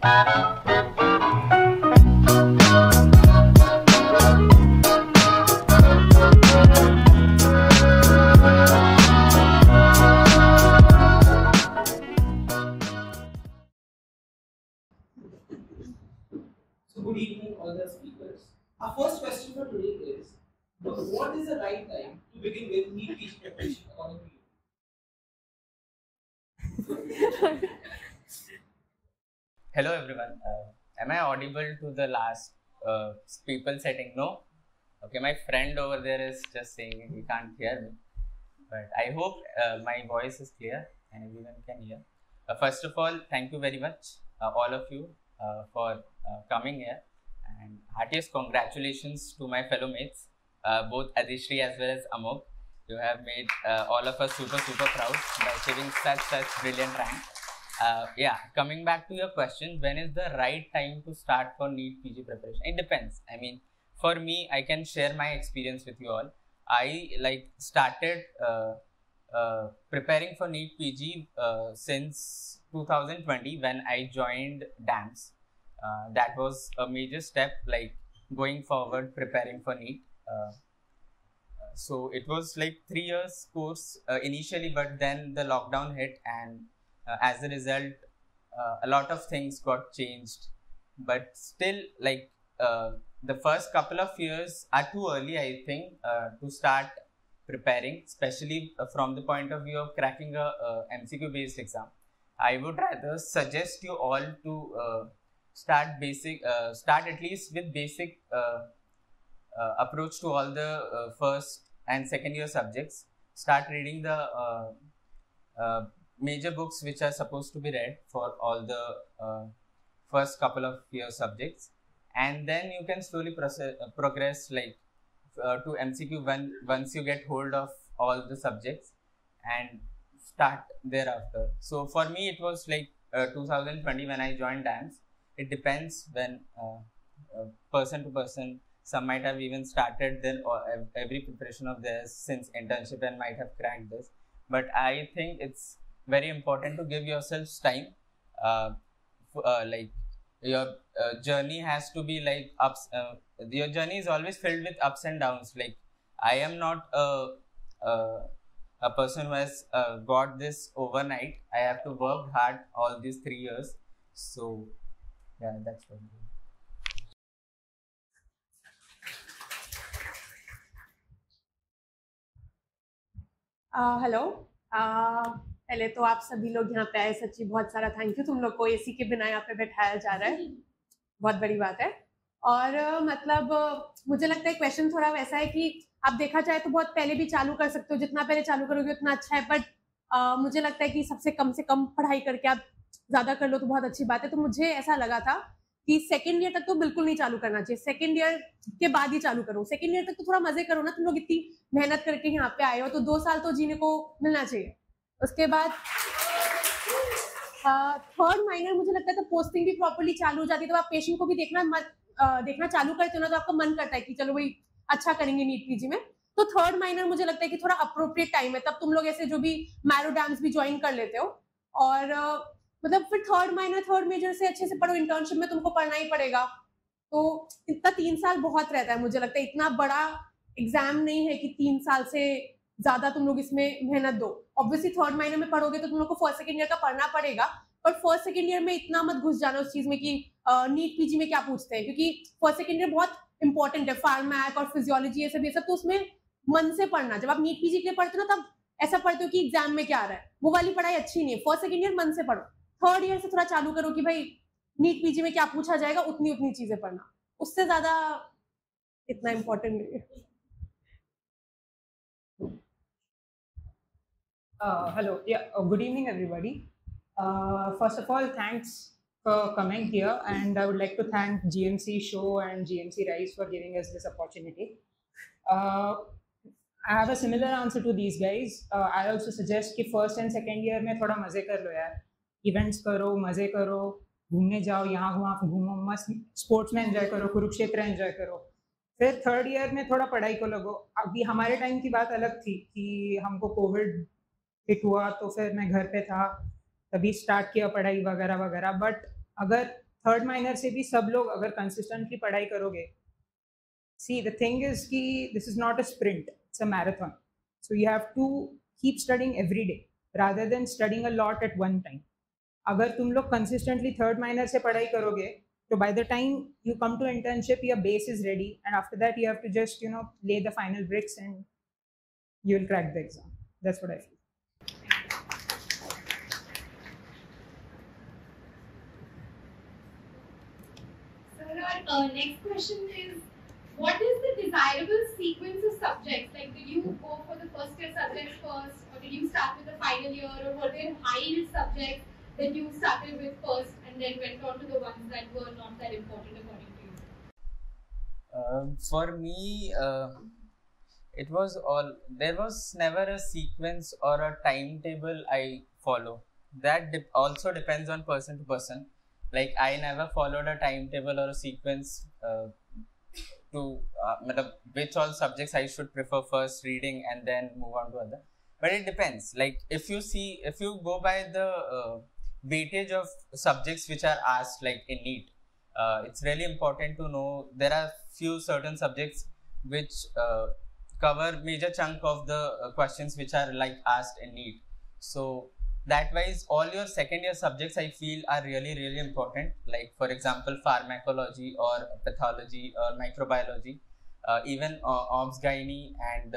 So good evening, all the speakers. Our first question for today is, what is the right time to begin with NEET PG preparation according to you? Hello everyone. Am I audible to the last people setting? No? Okay, my friend over there is just saying he can't hear me. But I hope my voice is clear and everyone can hear. First of all, thank you very much, all of you, for coming here. And heartiest congratulations to my fellow mates, both Adishri as well as Amok. You have made all of us super proud by achieving such brilliant rank. Yeah, coming back to your question, when is the right time to start for NEET PG preparation? It depends. I mean, for me, I can share my experience with you all. I started preparing for NEET PG since 2020 when I joined DAMS. That was a major step, going forward preparing for NEET. So it was like 3 years course initially, but then the lockdown hit, and as a result, a lot of things got changed. But still, the first couple of years are too early, I think, to start preparing, especially from the point of view of cracking a MCQ based exam. I would rather suggest you all to start at least with basic approach to all the first and second year subjects. Start reading the major books which are supposed to be read for all the first couple of year subjects, and then you can slowly progress to MCQ once you get hold of all the subjects and start thereafter. So for me, it was 2020 when I joined DAMS. It depends when person to person. Some might have even started then every preparation of theirs since internship and might have cracked this. But I think it's very important to give yourselves time. Your journey has to be ups. Your journey is always filled with ups and downs. I am not a person who has got this overnight. I have to work hard all these 3 years. So yeah, that's what. Hello. पहले तो आप सभी लोग यहाँ पे आए, सच्ची बहुत सारा थैंक यू। तुम लोग को एसी के बिना यहाँ पे बैठाया जा रहा है, बहुत बड़ी बात है। और मुझे लगता है क्वेश्चन थोड़ा वैसा है कि आप देखा जाए तो बहुत पहले भी चालू कर सकते हो, जितना पहले चालू करोगे उतना अच्छा है। बट मुझे लगता है कि सबसे कम से कम पढ़ाई करके आप ज्यादा कर लो तो बहुत अच्छी बात है। तो मुझे ऐसा लगा था कि सेकेंड ईयर तक तो बिल्कुल नहीं चालू करना चाहिए, सेकेंड ईयर के बाद ही चालू करो। सेकेंड ईयर तक तो थोड़ा मजे करो ना, तुम लोग इतनी मेहनत करके यहाँ पे आए हो तो 2 साल तो जीने को मिलना चाहिए। उसके बाद थर्ड माइनर मुझे लगता है तो पोस्टिंग भी प्रॉपर्ली चालू हो जाती है, तो आप पेशेंट को भी देखना चालू करते हो ना, तो आपका मन करता है कि चलो भाई अच्छा करेंगे नीट पीजी में। तो थर्ड माइनर मुझे लगता है कि थोड़ा अप्रोप्रिएट टाइम है, तब तुम लोग ऐसे जो भी मैरो डैम्स भी ज्वाइन कर लेते हो। और मतलब फिर थर्ड माइनर थर्ड मेजर से अच्छे से पढ़ो, इंटर्नशिप में तुमको पढ़ना ही पड़ेगा। तो इतना 3 साल बहुत रहता है, मुझे लगता है इतना बड़ा एग्जाम नहीं है कि 3 साल से ज्यादा तुम लोग इसमें मेहनत दो। ऑब्वियसली थर्ड माइनर में पढ़ोगे तो तुम लोग को फर्स्ट सेकेंड ईयर का पढ़ना पड़ेगा, पर फर्स्ट सेकेंड ईयर में इतना मत घुस जाना उस चीज में कि नीट पीजी में क्या पूछते हैं, क्योंकि फर्स्ट सेकेंड ईयर बहुत इंपॉर्टेंट है। फार्मैक और फिजियोलॉजी ये सब तो उसमें मन से पढ़ना। जब आप नीट पीजी के लिए पढ़ते हो ना, तब ऐसा पढ़ते हो कि एग्जाम में क्या आ रहा है, वो वाली पढ़ाई अच्छी नहीं है। फर्स्ट सेकेंड ईयर मन से पढ़ो, थर्ड ईयर से थोड़ा चालू करो कि भाई नीट पीजी में क्या पूछा जाएगा, उतनी चीजें पढ़ना, उससे ज्यादा इतना इंपॉर्टेंट नहीं है। Hello, good evening everybody. First of all, thanks for coming here, and I would like to thank GMC Show and GMC Rise for giving us this opportunity. I have a similar answer to these guys. I also suggest कि first and second year में थोड़ा मजे कर लो यार, events करो, मजे करो, घूमने जाओ, यहाँ वहाँ घूमो, मस्त स्पोर्ट्स में एंजॉय करो, कुरुक्षेत्र एंजॉय करो। फिर थर्ड ईयर में थोड़ा पढ़ाई को लगो। अभी हमारे टाइम की बात अलग थी कि हमको कोविड हिट हुआ तो फिर मैं घर पे था, तभी स्टार्ट किया पढ़ाई वगैरह वगैरह। बट अगर थर्ड माइनर से भी सब लोग अगर कंसिस्टेंटली पढ़ाई करोगे, see the thing is कि this is not a sprint, it's a marathon, so you have to keep studying every day rather than studying a lot at one time. अगर तुम लोग consistently third minor से पढ़ाई करोगे तो by the time you come to internship your base is ready, and after that you have to just lay the final bricks and you will crack the exam. That's what I feel. So our next question is, what is the desirable sequence of subjects? Like, did you go for the first year subjects first, or did you start with the final year, or were there high subjects that you started with first and then went on to the ones that were not that important according to you? For me, it was all. There was never a sequence or a timetable I follow. That also depends on person to person. Like, I never followed a timetable or a sequence to which all subjects I should prefer first reading and then move on to other. But it depends. Like, if you go by the weightage of subjects which are asked, like in NEET, it's really important to know there are few certain subjects which cover major chunk of the questions which are like asked in NEET. So that wise, all your second year subjects I feel are really, really important. Like, for example, pharmacology or pathology or microbiology, even obs gynae and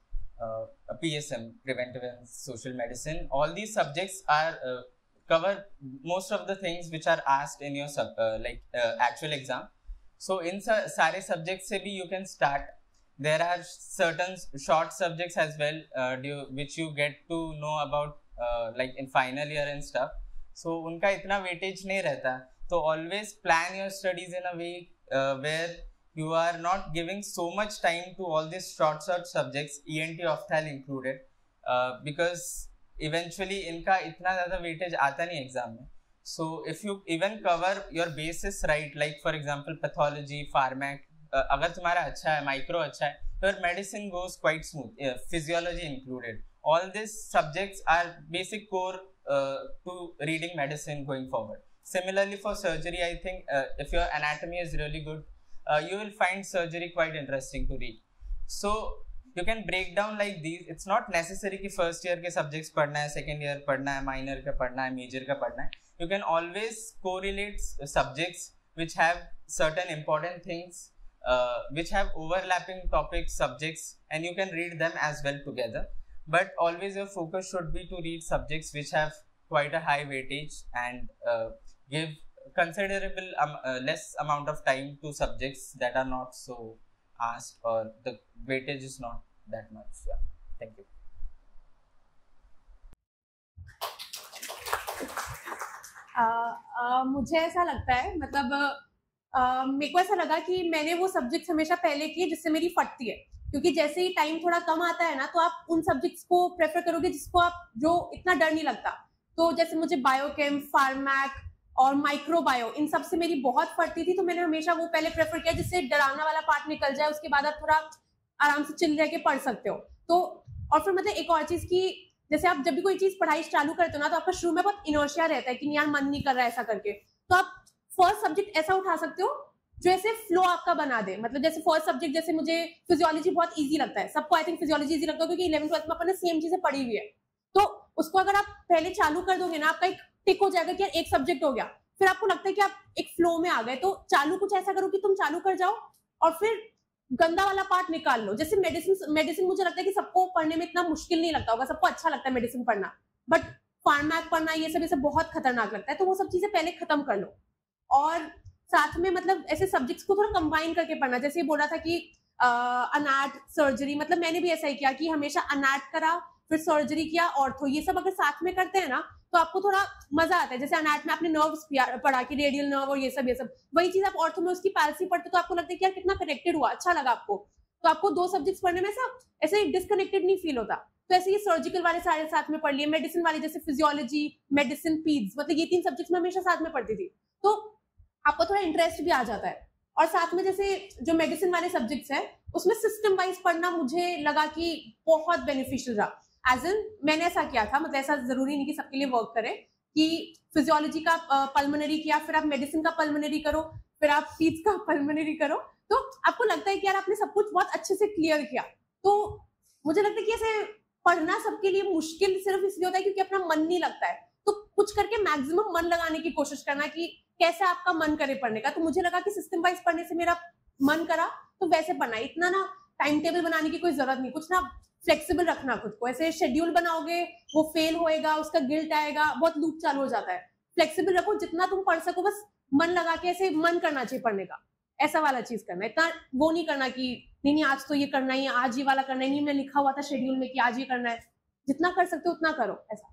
PSM, preventive and social medicine. All these subjects are cover most of the things which are asked in your actual exam. So in sare subjects se bhi you can start. There are certain short subjects as well which you get to know about like in final year and stuff. So unka itna weightage nahi rehta. So always plan your studies in a way where you are not giving so much time to all these short subjects, ENT opthal included, because eventually इनका इतना ज़्यादा weightage आता नहीं exam में. So if you even cover your basis right, like for example pathology, pharmac, अगर तुम्हारा अच्छा है, micro अच्छा है, your medicine goes quite smooth, physiology included. All these subjects are basic core to reading medicine going forward. Similarly for surgery, I think if your anatomy is really good, you will find surgery quite interesting to read. So you can break down like these. It's not necessary कि first year के subjects पढ़ना है, second year पढ़ना है, minor का पढ़ना है, major का पढ़ना है. You can always correlate subjects which have certain important things, which have overlapping topics, subjects, and you can read them as well together. But always your focus should be to read subjects which have quite a high weightage and give considerable less amount of time to subjects that are not so asked or the weightage is not that much. Yeah. Thank you. मुझे ऐसा लगता है, मतलब मेरे को ऐसा लगा कि मैंने वो सब्जेक्ट्स हमेशा पहले किए जिससे मेरी फटती है, क्योंकि जैसे ही टाइम थोड़ा कम आता है ना तो आप उन सब्जेक्ट्स को प्रेफर करोगे जिसको आप जो इतना डर नहीं लगता. तो जैसे मुझे बायोकेम, फार्मैक और माइक्रोबायो, इन सब से मेरी बहुत फटती थी, तो मैंने हमेशा वो पहले प्रेफर किया जिससे डरावना वाला पार्ट निकल जाए, उसके बाद आप थोड़ा आराम से चिल रह के पढ़ सकते हो. तो और फिर मतलब एक और चीज की, जैसे आप जब भी कोई चीज पढ़ाई चालू करते हो ना तो आपका शुरू में बहुत इनर्शिया रहता है कि यार मन नहीं कर रहा है ऐसा करके, तो आप फर्स्ट सब्जेक्ट ऐसा उठा सकते हो जो ऐसे फ्लो आपका बना दे. मतलब जैसे फर्स्ट सब्जेक्ट, जैसे मुझे फिजियोलॉजी बहुत इजी लगता है, सबको आई थिंक फिजियोलॉजी इजी लगता है क्योंकि 11th 12th में अपन ने सेम चीजें पढ़ी हुई है. तो उसको अगर आप पहले चालू कर दोगे ना, आपका एक टिक हो जाएगा कि यार एक सब्जेक्ट हो गया, फिर आपको लगता है कि आप एक फ्लो में आ गए. तो चालू कुछ ऐसा करो कि तुम चालू कर जाओ और फिर गंदा वाला पार्ट निकाल लो. जैसे मेडिसिन मुझे लगता है कि सबको पढ़ने में इतना मुश्किल नहीं लगता होगा, सबको अच्छा लगता है मेडिसिन पढ़ना, बट फार्मैक पढ़ना ये सब बहुत खतरनाक लगता है. तो वो सब चीजें पहले खत्म कर लो और साथ में मतलब ऐसे सब्जेक्ट्स को थोड़ा कंबाइन करके पढ़ना. जैसे ये बोल रहा था कि अनाट, सर्जरी, मतलब मैंने भी ऐसा ही किया कि हमेशा अनाट करा, फिर सर्जरी किया, ऑर्थो, ये सब अगर साथ में करते हैं ना तो आपको थोड़ा मजा आता है. जैसे अनाट में आपने नर्व्स पढ़ा कि रेडियल नर्व और ये सब, वही चीज आप ऑर्थो में उसकी पैल्सी पढ़ते तो आपको लगता है कि यार कितना कनेक्टेड हुआ, अच्छा लगा आपको. तो आपको दो सब्जेक्ट्स पढ़ने में ऐसे डिसकनेक्टेड नहीं फील होता. तो ऐसे ये सर्जिकल वाले सारे साथ में पढ़ लिए, मेडिसिन वाले जैसे फिजियोलॉजी, मेडिसिन, पीड्स, मतलब ये 3 सब्जेक्ट्स में हमेशा साथ में पढ़ती थी, तो आपको थोड़ा इंटरेस्ट भी आ जाता है. और साथ में जैसे जो मेडिसिन वाले सब्जेक्ट्स है उसमें सिस्टम वाइज पढ़ना मुझे लगा कि बहुत बेनिफिशियल रहा. एज इन मैंने ऐसा किया था, मतलब ऐसा जरूरी नहीं कि सबके लिए वर्क करे, कि फिजियोलॉजी का पल्मोनरी किया, फिर आप मेडिसिन का पल्मोनरी करो, फिर आप टीथ का पल्मोनरी करो, तो आपको लगता है कि यार आपने सब कुछ बहुत अच्छे से क्लियर किया। तो मुझे लगता है कि ऐसे पढ़ना सबके लिए मुश्किल सिर्फ इसलिए होता है क्योंकि अपना मन नहीं लगता है। तो कुछ करके मैक्सिमम मन लगाने की कोशिश करना कि कैसे आपका मन करे पढ़ने का। तो मुझे लगा कि सिस्टम वाइज पढ़ने से मेरा मन करा तो वैसे पढ़ना, इतना ना टाइम टेबल बनाने की कोई जरूरत नहीं, कुछ ना फ्लेक्सिबल रखना खुद को। ऐसे शेड्यूल बनाओगे वो फेल होएगा, उसका गिल्ट आएगा, बहुत लूप चालू हो जाता है। फ्लेक्सिबल रखो, जितना तुम पढ़ सको बस मन लगा के, ऐसे मन करना चाहिए पढ़ने का, ऐसा वाला चीज करना है। इतना वो नहीं करना कि नहीं आज तो ये करना ही है, आज ये वाला करना है, नहीं मैं लिखा हुआ था शेड्यूल में कि आज ये करना है। जितना कर सकते हो उतना करो, ऐसा।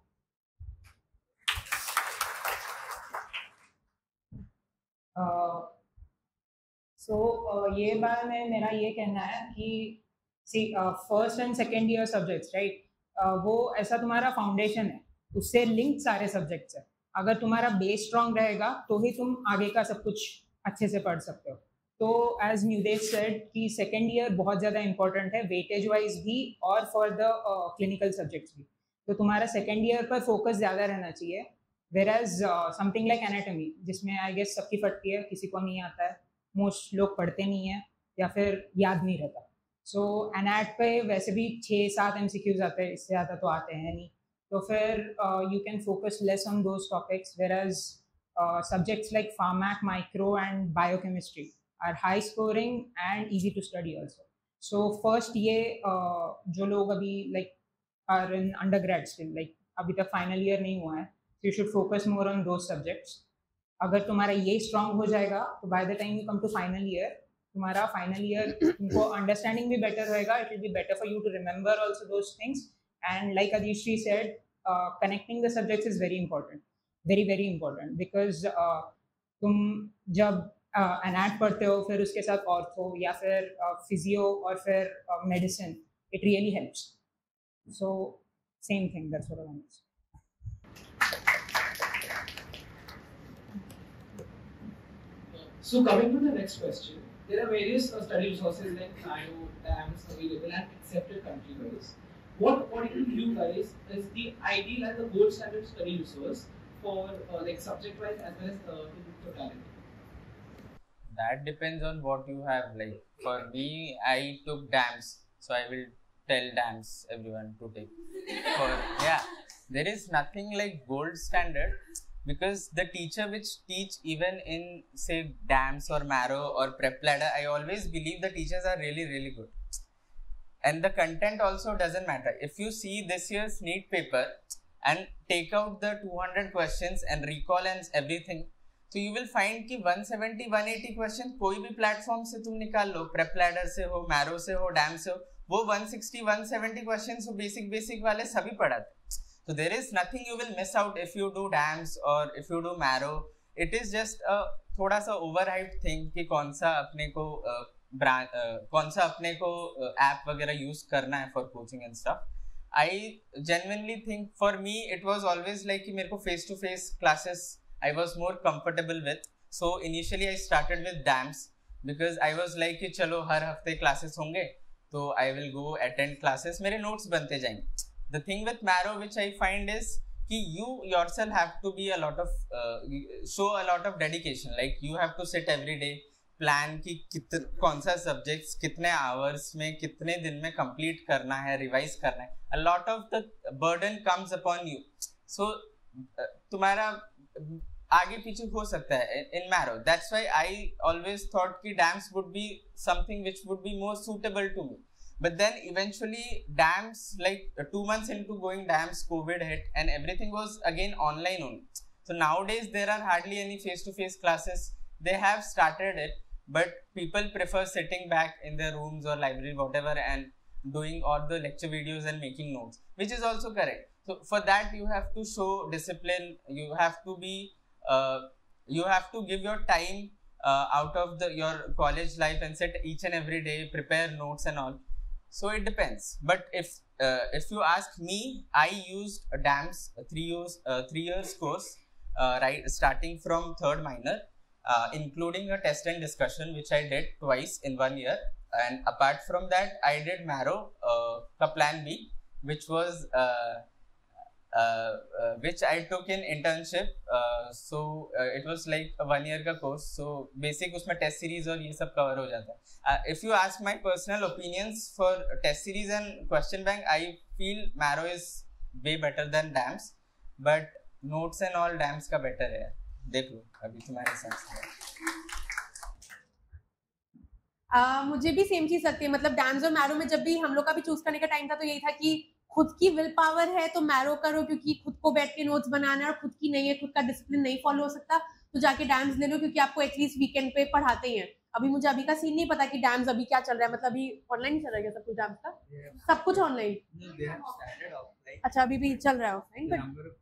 ये बार में मेरा ये कहना है कि first and second year subjects right, वो ऐसा तुम्हारा फाउंडेशन है, उससे लिंक सारे सब्जेक्ट्स है। अगर तुम्हारा बेस स्ट्रांग रहेगा तो ही तुम आगे का सब कुछ अच्छे से पढ़ सकते हो। तो एज न्यूदेश सेड कि सेकेंड ईयर बहुत ज़्यादा इंपॉर्टेंट है, वेटेज वाइज भी और फॉर द क्लिनिकल सब्जेक्ट्स भी। तो तुम्हारा सेकेंड ईयर पर फोकस ज़्यादा रहना चाहिए। वेराज समथिंग लाइक एनाटॉमी, जिसमें आई गेस सबकी फटती है, किसी को नहीं आता है, मोस्ट लोग पढ़ते नहीं है या फिर याद नहीं रहता। सो एनाट पे वैसे भी 6-7 MCQs आते हैं, इससे ज़्यादा तो आते हैं नहीं। तो फिर you can focus less on those topics, whereas subjects like pharmac, micro and biochemistry are high scoring and easy to study also. So first ये जो लोग अभी like are in undergrad still, like अभी तक फाइनल ईयर नहीं हुआ है, you should focus more on those subjects. अगर तुम्हारा ये स्ट्रांग हो जाएगा तो by the time you come to final year, तुम्हारा फाइनल ईयर तुमको अंडरस्टैंडिंग भी बेटर होएगा, it will be better for you to remember also those things. And like Adishree said, connecting the subjects is very important, very very important, because तुम जब anat पढ़ते हो फिर उसके साथ ऑर्थो या फिर फिजियो और फिर medicine, it really helps. So same thing, that's what I want to say. So coming to the next question, there are various study resources like NIO, DAMS available and accepted country-wise. What according to you guys is the ideal and the gold standard study resource for like subject-wise as well as in totality? That depends on what you have. Like for me, I took DAMS, so I will tell DAMS everyone to take. There is nothing like gold standard. Because the teacher which teach even in say DAMS or Marrow or Prep Ladder, I always believe the teachers are really really good, and the content also doesn't matter. If you see this year's NEET paper and take out the 200 questions and recall and everything, so you will find कि 170-180 questions कोई भी platform से तुम निकाल लो, Prep Ladder से हो, Marrow से हो, DAMS से हो, वो 160-170 questions वो basic वाले सभी पढ़ाते। So there is nothing you will miss out if you do DAMS or if you do Marrow. It is just a थोड़ा सा overhyped thing कि कौन सा अपने को app वगैरह use करना है for coaching and stuff. I genuinely think for me it was always like कि मेरे को face to face classes I was more comfortable with. So initially I started with DAMS because I was like कि चलो हर हफ्ते classes होंगे तो I will go attend classes, मेरे notes बनते जाएंगे. The thing with Marrow which I find is कि you yourself have to be show a lot of dedication. Like you have to sit every day, plan कि कौन सा subjects कितने hours में कितने दिन में complete करना है, revise करना है. A lot of the burden comes upon you. So तुम्हारा आगे पीछे हो सकता है in Marrow. That's why I always thought कि DAMS would be something which would be more suitable to me. But then eventually DAMS, like 2 months into going DAMS, COVID hit and everything was again online only. So nowadays there are hardly any face-to-face classes. They have started it, but people prefer sitting back in their rooms or library, whatever, and doing all the lecture videos and making notes, which is also correct. So for that you have to show discipline. You have to be, you have to give your time out of your college life and sit each and every day, prepare notes and all. So it depends, but if you ask me, I used a DAMS 3 years course, right, starting from 3rd minor, including a test and discussion which I did twice in 1 year, and apart from that I did Marrow ka plan B, which was which I took in internship. So it was like a 1 year का course. So basic उसमें test series और ये सब cover हो जाता है. If you ask my personal opinions for test series and question bank, I feel Marrow is way better than DAMS, but notes and all DAMS का better है. देख लो अभी तुम्हारे हिसाब से. मुझे भी सेम चीज लगती है. मतलब डैम्स और मैरो में जब भी हम लोग का भी चूज करने का टाइम था तो यही था कि खुद की विल पावर है तो मैरो करो, क्योंकि खुद को बैठ के नोट्स बनाना है, और खुद की नहीं है, खुद का डिसिप्लिन नहीं फॉलो हो सकता, तो जाके डैम्स ले लो, क्योंकि आपको एटलीस्ट वीकेंड पे पढ़ाते ही हैं. अभी मुझे अभी का सीन नहीं पता कि डैम्स अभी क्या चल रहा है. मतलब अभी ऑनलाइन चल रहा है सब कुछ डैम्स का? सब कुछ ऑनलाइन? अच्छा अभी भी चल रहा है ऑफलाइन. बट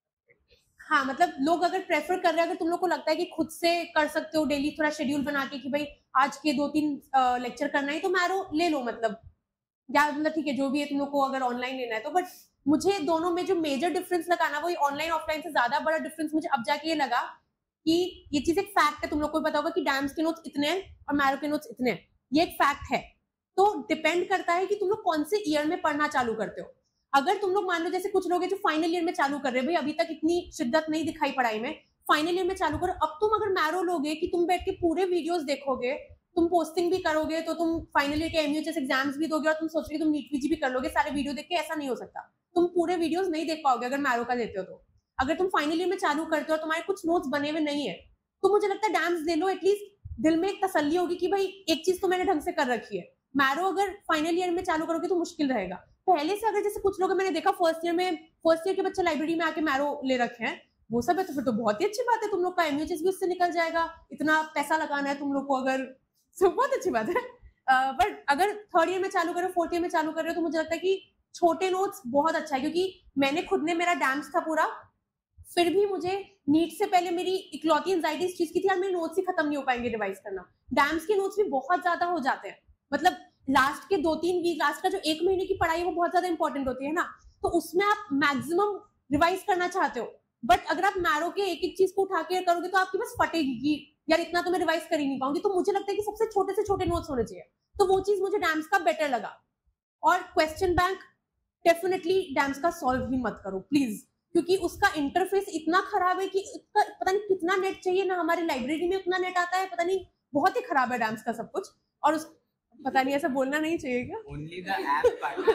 हाँ, मतलब लोग अगर प्रेफर कर रहे हैं, अगर तुम लोग को लगता है कि खुद से कर सकते हो डेली थोड़ा शेड्यूल बना के कि भाई आज के 2-3 लेक्चर करना है, तो मैरो ले लो. मतलब या मतलब ठीक है जो भी है तुम लोग को अगर ऑनलाइन लेना है तो. बट मुझे दोनों में जो मेजर डिफरेंस लगा ना, वही ऑनलाइन ऑफलाइन से ज्यादा बड़ा डिफरेंस मुझे अब जाके ये लगा कि ये चीज एक फैक्ट है. तुम लोग को पता होगा कि डैम्स के नोट्स इतने हैं और मैरो के नोट्स इतने हैं, ये एक फैक्ट है. तो डिपेंड करता है कि तुम लोग कौन से ईयर में पढ़ना चालू करते हो. अगर तुम लोग मान लो जैसे कुछ लोग हैं जो फाइनल ईयर में चालू कर रहे हैं, भाई अभी तक इतनी शिद्दत नहीं दिखाई पढ़ाई में, फाइनल ईयर में चालू करो. अब तुम अगर मैरो लोगे कि तुम बैठ के पूरे वीडियोस देखोगे, तुम पोस्टिंग भी करोगे, तो तुम फाइनल ईयर के एमयूएचएस एग्जाम्स भी दोगे और तुम सोचोगे तुम नीट पीजी भी कर लोगे सारे वीडियो देख के. ऐसा नहीं हो सकता. तुम पूरे वीडियोस नहीं देख पाओगे अगर मैरो का लेते हो तो. अगर तुम फाइनल ईयर में चालू करते हो और तुम्हारे कुछ नोट्स बने हुए नहीं है, तो मुझे लगता है डैम्स ले लो. एटलीस्ट दिल में एक तसल्ली होगी कि भाई एक चीज तो मैंने ढंग से कर रखी है. मैरो अगर फाइनल ईयर में चालू करोगे तो मुश्किल रहेगा. पहले से अगर जैसे कुछ लोग मैंने देखा फर्स्ट ईयर के बच्चे लाइब्रेरी में आके मैरो ले रखे हैं, वो सब है, तो फिर तो बहुत ही अच्छी बात है. तुम लोग का एमयूएचएस भी उससे निकल जाएगा. इतना पैसा लगाना है तुम लोग को अगर, तो बहुत अच्छी बात है. बट अगर थर्ड ईयर में चालू कर रहे हो, फोर्थ ईयर में चालू कर रहे हो, तो मुझे लगता है कि छोटे नोट्स बहुत अच्छा है. क्योंकि मैंने खुद ने, मेरा डैम्स था पूरा, फिर भी मुझे नीट से पहले मेरी इकलौती एंजाइटी इस चीज की थी यार मेरे नोट्स ही खत्म नहीं हो पाएंगे रिवाइज करना. डैम्स के नोट्स भी बहुत ज्यादा हो जाते हैं. मतलब लास्ट के 2-3 वीक, लास्ट का जो 1 महीने की पढ़ाई है वो बहुत ज्यादा इंपॉर्टेंट होती है ना, तो उसमें आप मैक्सिमम रिवाइज करना चाहते हो. बट अगर आप मैरो के एक एक चीज को उठा के करोगे तो आपकी बस फटेगी कि यार इतना तो मैं रिवाइज कर ही नहीं पाऊंगी. तो मुझे लगता है कि सबसे छोटे से छोटे नोट्स होने चाहिए. तो वो चीज मुझे डैम्स का बेटर लगा. और क्वेश्चन बैंक डेफिनेटली डैम्स का सॉल्व ही मत करो प्लीज, क्योंकि उसका इंटरफेस इतना खराब है कि उसका पता नहीं कितना नेट चाहिए ना. हमारी लाइब्रेरी में उतना नेट आता है, पता नहीं, बहुत ही खराब है डैम्स का सब कुछ. और उस पता नहीं ऐसा बोलना नहीं चाहिए क्या? Only the app part.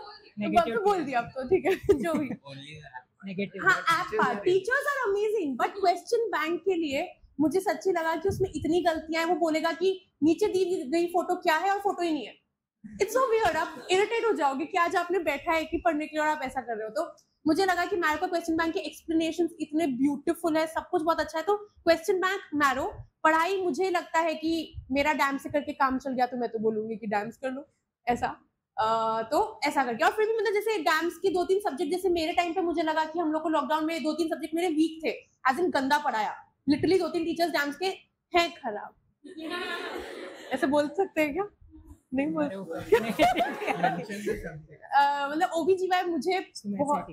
तो बोल दिया अब तो ठीक है जो भी. Only the app. नेगेटिव. हाँ app part, teachers are amazing, but question bank के लिए मुझे सच्ची लगा कि उसमें इतनी गलतियां हैं. वो बोलेगा कि नीचे दी गई फोटो क्या है और फोटो ही नहीं है. It's so weird. आप इरिटेट हो जाओगे कि आज आपने बैठा है कि पढ़ने के लिए और आप ऐसा कर रहे हो. तो मुझे लगा कि मैरो का क्वेश्चन बैंक के एक्सप्लेनेशंस इतने ब्यूटीफुल है, सब कुछ बहुत अच्छा है. तो क्वेश्चन बैंक, मैरो, पढ़ाई मुझे लगता है कि मेरा डैम से करके काम चल गया तो मैं तो बोलूंगी कि डैम्स कर लो ऐसा. तो ऐसा करके. और फिर भी मतलब जैसे डैम्स की 2-3 सब्जेक्ट, जैसे मेरे टाइम पे मुझे लगा कि हम लोग को लॉकडाउन में 2-3 सब्जेक्ट मेरे वीक थे, एज इन गंदा पढ़ाया. लिटरली 2-3 टीचर्स डैम्स के हैं खराब. ऐसे बोल सकते हैं क्या? नहीं बोल मतलब ओबीजीवाई मुझे बहुत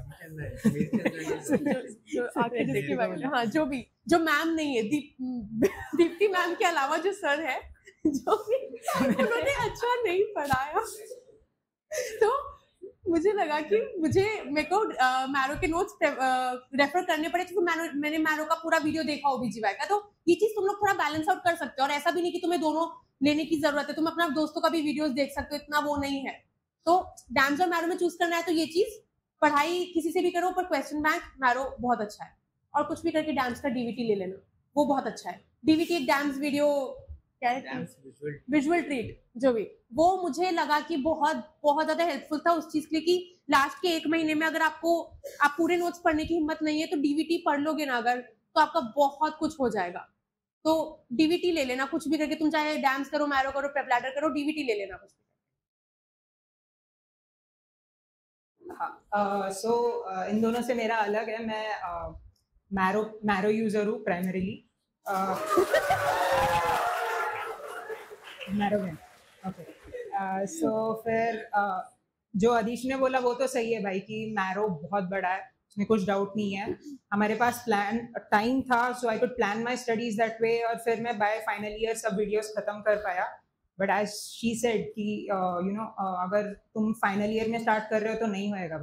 हाँ जो भी, जो मैम नहीं है दीप्ति मैम के अलावा जो सर है जो भी उन्होंने अच्छा नहीं पढ़ाया. तो मुझे लगा कि मेरे को मैरो के नोट्स रेफर करने पड़े, क्योंकि मैंने मैरो का पूरा वीडियो देखा ओबीजीवाई का. तो ये चीज तुम लोग थोड़ा बैलेंस आउट कर सकते हो. और ऐसा भी नहीं कि तुम्हें दोनों लेने की जरूरत है, तुम अपना दोस्तों का भी वीडियोस देख सकते हो, इतना वो नहीं है. तो डैम्स और मैरो में चूज करना है तो ये चीज, पढ़ाई किसी से भी करो पर क्वेश्चन बैंक मैरो बहुत अच्छा है. और कुछ भी करके डैम्स का डीवीटी ले लेना, वो बहुत अच्छा है. डीवीटी एक डैम्स वीडियो क्या है, विजुअल ट्रीट जो भी, वो मुझे लगा कि बहुत बहुत ज्यादा हेल्पफुल था उस चीज के लिए कि लास्ट के 1 महीने में अगर आप पूरे नोट्स पढ़ने की हिम्मत नहीं है तो डीवीटी पढ़ लोगे ना अगर, तो आपका बहुत कुछ हो जाएगा. तो डीवीटी ले लेना कुछ भी करके, तुम चाहे डैम्स करो, मैरो करो, प्रेप लैडर करो, डीवीटी ले लेना कुछ भी. सो इन दोनों से मेरा अलग है. मैं मैरो यूजर हूँ प्राइमरीली. मैरो में ओके. सो फिर जो अदीश ने बोला वो तो सही है भाई कि मैरो बहुत बड़ा है, उसमें कुछ डाउट नहीं है. हमारे पास टाइम था, so I could plan my studies that way, और फिर मैं बाय फाइनल ईयर सब वीडियोस खत्म कर पाया. बट एज शी सेड कि अगर तुम फाइनल ईयर में स्टार्ट कर रहे हो तो नहीं होएगा भाई.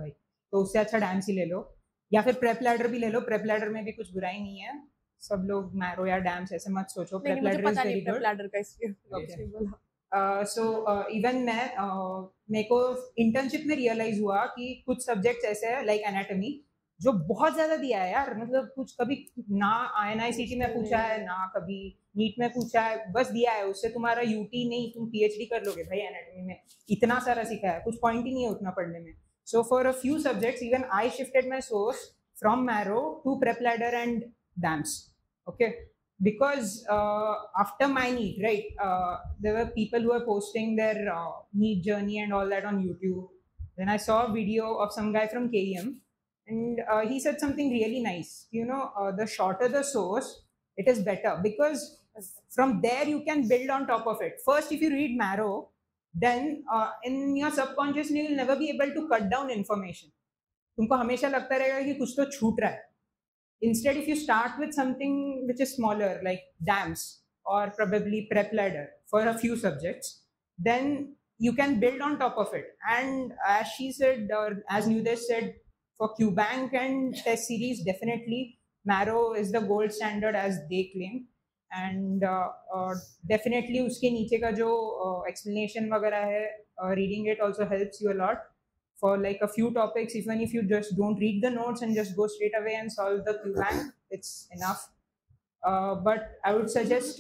तो उससे अच्छा डैम्स ही ले लो, या फिर प्रेप लैडर भी ले लो. प्रेप लैडर में भी कुछ बुराई नहीं है. सब लोग मैरो या डैम्स ऐसे मत सोचो. PrepLadder is very good. Ladder का इसलिए सो इवन मेरे को इंटर्नशिप में रियलाइज हुआ कि कुछ सब्जेक्ट्स ऐसे हैं लाइक एनाटॉमी जो बहुत ज्यादा दिया है यार. मतलब कुछ कभी ना INICT में पूछा है ना कभी नीट में पूछा है, बस दिया है. उससे तुम्हारा UT नहीं, तुम PhD कर लोगे भाई एनाटॉमी में. इतना सारा सीखा है, कुछ पॉइंट ही नहीं है उतना पढ़ने में. So for a few subjects, even I shifted my source from Marrow to PrepLadder and DAMS. Okay, because after my NEET, right, there were people who were posting their NEET journey and all that on YouTube. Then I saw a video of some guy from KEM, and he said something really nice. You know, the shorter the source, it is better because from there you can build on top of it. First, if you read Marrow, then in your subconscious you will never be able to cut down information. तुमको हमेशा लगता रहेगा कि कुछ तो छूट रहा है. Instead, if you start with something which is smaller like DAMS or probably PrepLadder for a few subjects, then you can build on top of it. And as she said, or as Nudesh said, for QBank and test series, definitely Marrow is the gold standard as they claim. And definitely उसके नीचे का जो explanation वगैरह है, reading it also helps you a lot for like a few topics. Even if you just don't read the notes and just go straight away and solve the QBank, it's enough. But I would suggest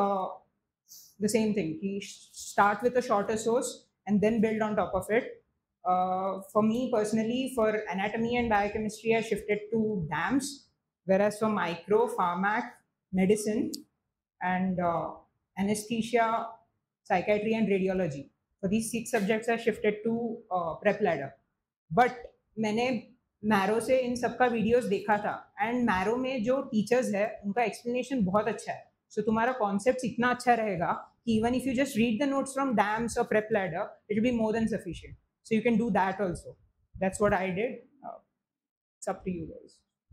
the same thing. Start with a shorter source and then build on top of it. For me personally, for anatomy and biochemistry, I shifted to DAMS, whereas for micro, pharmac, medicine, and anesthesia, psychiatry and radiology, for these 6 subjects I shifted to PrepLadder. But मैंने Marrow से इन सबका videos देखा था, and marrow में जो teachers है उनका एक्सप्लेनेशन बहुत अच्छा है. सो तुम्हारा कॉन्सेप्ट इतना अच्छा रहेगा कि even if you just read the notes from DAMS और PrepLadder, it will be more than sufficient. So you can do that also. That's what I did. It's up to you guys.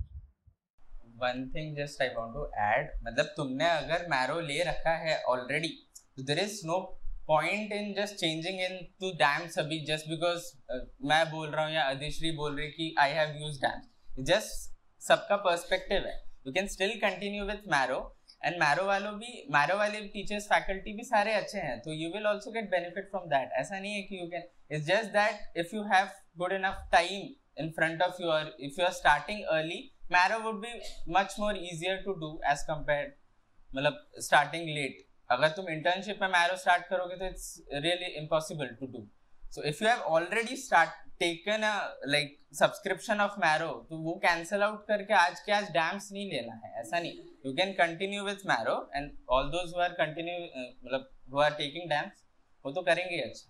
One thing just I want to add, मतलब तुमने अगर marrow ले रखा है already, तो there is no point in just changing into DAMS अभी just because मैं बोल रहा हूँ या अधिश्री बोल रही कि I have used DAMS. Just सबका पर्सपेक्टिव है. You can still continue with Marrow, and Marrow वाले टीचर्स फैकल्टी भी सारे अच्छे हैं, तो you will also get benefit from that. ऐसा नहीं है कि you can. It's just that if you have good enough time in front of you, or if you are starting early, Marrow would be much more easier to do as compared, मतलब starting late. अगर तुम internship में Marrow start करोगे तो it's really impossible to do. So if you have already taken a like subscription of Marrow, तो वो cancel out करके आज के आज DAMS नहीं लेना है, ऐसा नहीं. You can continue with Marrow, and all those who are मतलब who are taking DAMS, वो तो करेंगे अच्छा.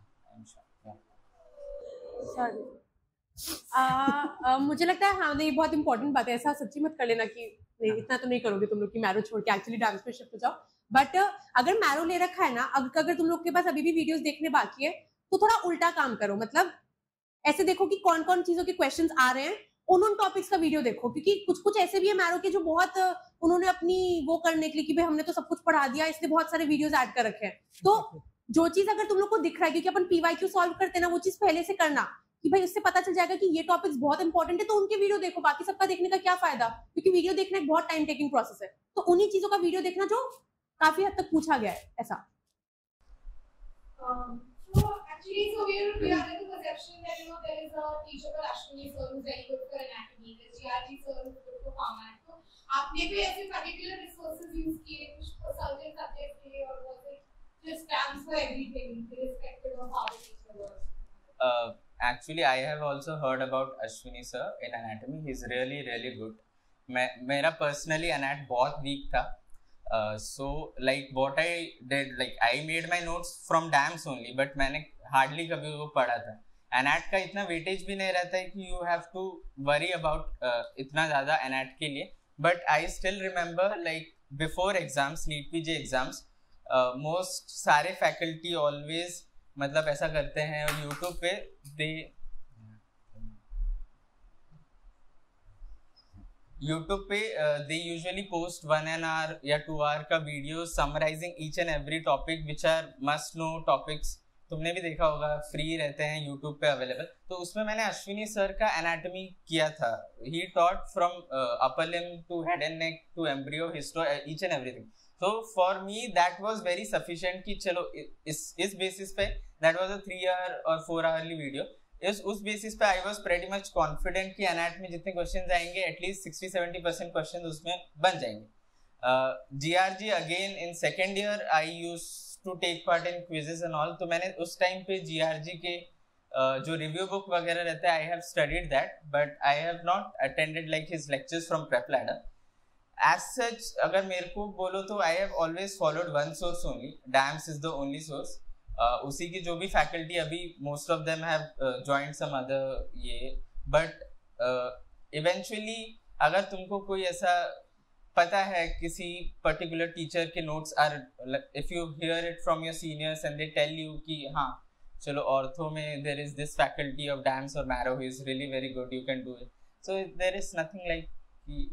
मुझे लगता है हाँ नहीं, बहुत इंपॉर्टेंट बात है. ऐसा सच्ची मत कर लेना कि नहीं, इतना तो नहीं करोगे तुम लोग कि मैरो छोड़ के एक्चुअली डांस पे शिफ्ट हो जाओ. बट अगर मैरो ले रखा है ना, अगर तुम लोग के पास अभी भी वीडियोस देखने बाकी है, तो थोड़ा उल्टा काम करो. मतलब ऐसे देखो कि कौन कौन चीजों के क्वेश्चंस आ रहे हैं, उन टॉपिक्स का वीडियो देखो, क्योंकि कुछ कुछ ऐसे भी है मैरो के जो बहुत उन्होंने अपनी वो करने के लिए कि भाई हमने तो सब कुछ पढ़ा दिया, इसलिए बहुत सारे वीडियोस ऐड कर रखे हैं. तो जो चीज अगर तुम लोग को दिख रहा है, क्योंकि अपन PYQ सॉल्व करते हैं ना, वो चीज पहले से करना कि भाई उससे पता चल जाएगा कि ये टॉपिक्स बहुत इंपॉर्टेंट है, तो उनके वीडियो देखो. बाकी सबका देखने का क्या फायदा, क्योंकि वीडियो देखना एक बहुत टाइम टेकिंग प्रोसेस है. तो उन्हीं चीजों का वीडियो देखना जो काफी हद तक पूछा गया है ऐसा. So actually, we are under the perception that there is a teacher called Ashwini sir who's very good for anatomy, there's GRG sir who's good for pharma. So आपने भी ऐसे particular resources use किए कुछ certain subjects के लिए, और was it just stands for everything irrespective of how the teacher was? Actually, I have also heard about Ashwini sir in anatomy. He's really good. मेरा personally anat बहुत weak था. So like what I did, like I made my notes from DAMS only, but मैंने hardly कभी वो पढ़ा था. anat का इतना weightage भी नहीं रहता है कि you have to worry about इतना ज़्यादा anat के लिए. But I still remember like before exams, NEET PG exams, most सारे faculty always मतलब ऐसा करते हैं YouTube पे, they usually post 1 hour या 2 hour का video summarizing each and every topic which are must know topics तुमने भी देखा होगा, फ्री रहते हैं यूट्यूब पे अवेलेबल। तो उसमें मैंने अश्विनी सर का एनाटॉमी किया था। He taught from upper limb to head and neck to embryo, histo, each and everything. So for me that was very sufficient कि चलो इस basis पे that was a 3-hour or 4-hourly video। उस basis पे I was pretty much confident कि anatomy जितने questions आएंगे at least 60-70% questions उसमें बन जाएंगे। GRG again in second year I used to take part in quizzes and all। तो मैंने उस टाइम पे GRG के जो review book वगैरह रहता है I have studied that, but I have not attended like his lectures from Prep Ladder। As such, अगर मेरे को बोलो तो I have always followed one source only। DAMS is the only source। उसी की जो भी faculty अभी most of them have joined some other ये, but eventually अगर तुमको कोई ऐसा पता है किसी particular teacher के notes are, if you hear it from your seniors and they tell you कि हाँ चलो ortho में there is this faculty of DAMS or Marrow who is really very good, you can do it। So there is nothing like कि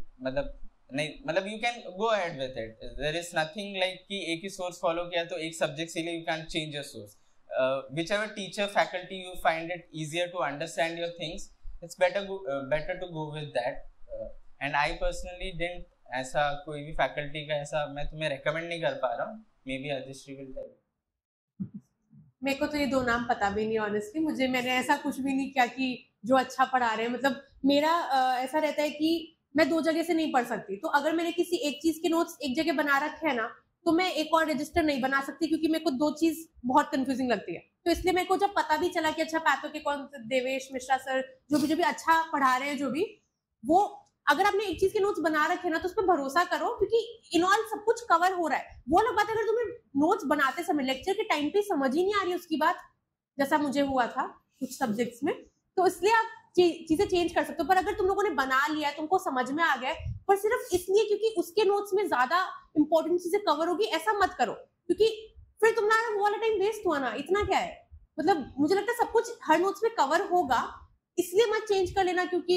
मतलब you can go ahead with it। There is nothing like कि एक ही source follow किया तो एक subject से लिए you can't change your source। Whichever teacher faculty you find it easier to understand your things, it's better to go with that। And I personally didn't ऐसा कोई भी faculty का ऐसा मैं तुम्हें recommend नहीं कर पा रहा हूँ। Maybe Adishri will tell you। मेरे को तो ये 2 नाम पता भी नहीं ऑनेस्टली। मैंने ऐसा कुछ भी नहीं किया कि जो अच्छा पढ़ा रहे हैं। मतलब मेरा ऐसा रहता है कि मैं 2 जगह से नहीं पढ़ सकती। तो अगर मैंने किसी एक चीज के नोट्स एक जगह बना रखे हैं ना, तो मैं एक और रजिस्टर नहीं बना सकती, क्योंकि मेरे को 2 चीज बहुत कंफ्यूजिंग लगती है। तो इसलिए मेरे को जब पता भी चला कि अच्छा पैथो के कौन देवेश मिश्रा सर जो भी अच्छा पढ़ा रहे हैं, जो भी वो अगर आपने एक चीज के नोट्स बना रखे ना तो उस पर भरोसा करो, क्योंकि इन ऑल सब कुछ कवर हो रहा है। वो अलग बात है अगर तुम्हें नोट्स बनाते समय लेक्चर के टाइम पे समझ ही नहीं आ रही उसकी बात, जैसा मुझे हुआ था कुछ सब्जेक्ट्स में, तो इसलिए आप चीजें चेंज कर सकते हो। पर अगर तुम लोगों ने बना लिया है, तुमको समझ में आ गया, पर सिर्फ इसलिए क्योंकि उसके नोट्स में ज्यादा इंपॉर्टेंट चीजें कवर होगी, ऐसा मत करो, क्योंकि फिर तुम्हारा वो वाला टाइम वेस्ट हुआ ना। इतना क्या है, मतलब मुझे लगता है सब कुछ हर नोट्स में कवर होगा, इसलिए मत चेंज कर लेना। क्योंकि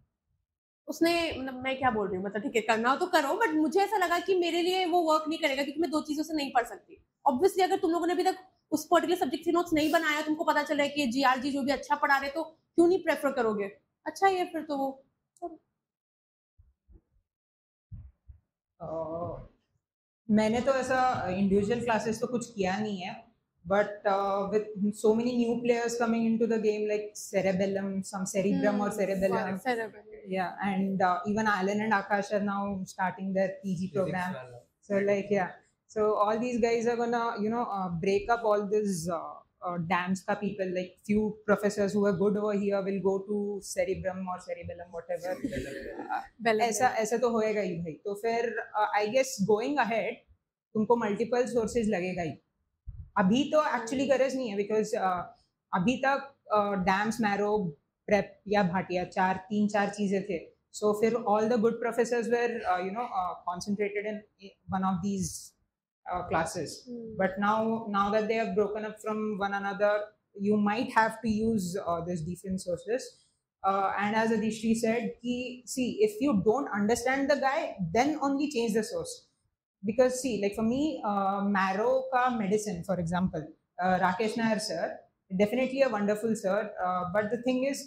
उसने मतलब मैं क्या बोल रही हूँ, मतलब ठीक है करना हो तो करो, बट मुझे ऐसा लगा कि मेरे लिए वो वर्क नहीं करेगा, क्योंकि मैं 2 चीजों से नहीं पढ़ सकती। ऑब्वियसली अगर तुम लोगों ने अभी तक उस पर्टिकुलर सब्जेक्ट के नोट्स नहीं बनाया, तुमको पता चला है कि जीआरजी जो भी अच्छा पढ़ा रहे, तो क्यों नहीं प्रेफर करोगे? अच्छा ये फिर तो वो मैंने तो ऐसा इंडिविजुअल क्लासेस तो कुछ किया नहीं है, but with so many new players coming into the game like cerebellum, some cerebrum or cerebellum, yeah, and even Alan and Akash are now starting their PG program. So like so all these guys are gonna break up all this DAMS ka people, like few professors who are good over here will go to cerebrum or cerebellum whatever। ऐसा तो होएगा ही भाई। तो फिर I guess going ahead तुमको multiple sources लगेगा ही। अभी तो एक्चुअली गरज नहीं है, बिकॉज अभी तक डैम्स, मैरो, प्रेप या भाटिया 3-4 चीजें थे। सो फिर all the good professors were concentrated in one of these classes, but now that they have broken up from one another, you might have to use these different sources, and as Adishri said, see, if you don't understand the guy, then only change the source. Because see, like for me, Marrow ka medicine, for example, Rakesh Nair sir, definitely a wonderful sir, but the thing is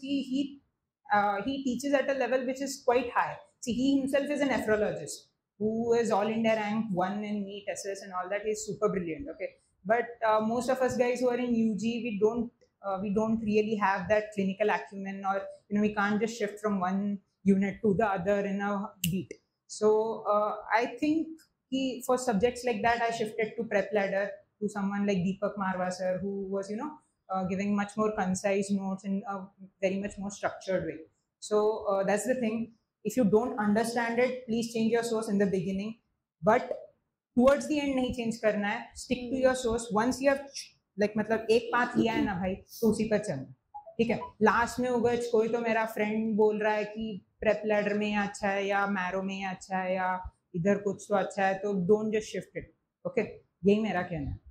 he teaches at a level which is quite high. See, he himself is a nephrologist who is all India rank 1 in NEET, SS and all that. He is super brilliant, okay, but most of us guys who are in UG, we don't really have that clinical acumen, or we can't just shift from one unit to the other in a beat. So I think for subjects like that, I shifted to Prep Ladder to someone like Deepak Marwa sir, who was giving much more concise notes in a very much more structured way. So that's the thing. If you don't understand it, please change your source in the beginning, but towards the end नहीं change करना है. Stick to your source. Once you have मतलब एक path लिया है ना भाई, तो उसी पर चलना, ठीक है। लास्ट में होगा कोई तो मेरा फ्रेंड बोल रहा है कि प्रेप लैडर में ये अच्छा है या मैरो में ये अच्छा है या इधर कुछ तो अच्छा है, तो don't just shift it, okay. यही मेरा कहना है।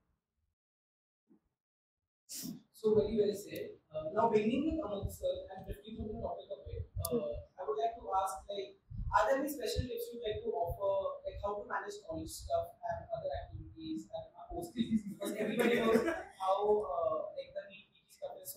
So very well said. Now beginning with Amol sir and drifting from the topic of it, I would like to ask, like, are there any special tips you'd like to offer, like how to manage college stuff and other activities and post thesis? Because everybody knows how like the PG stuff is so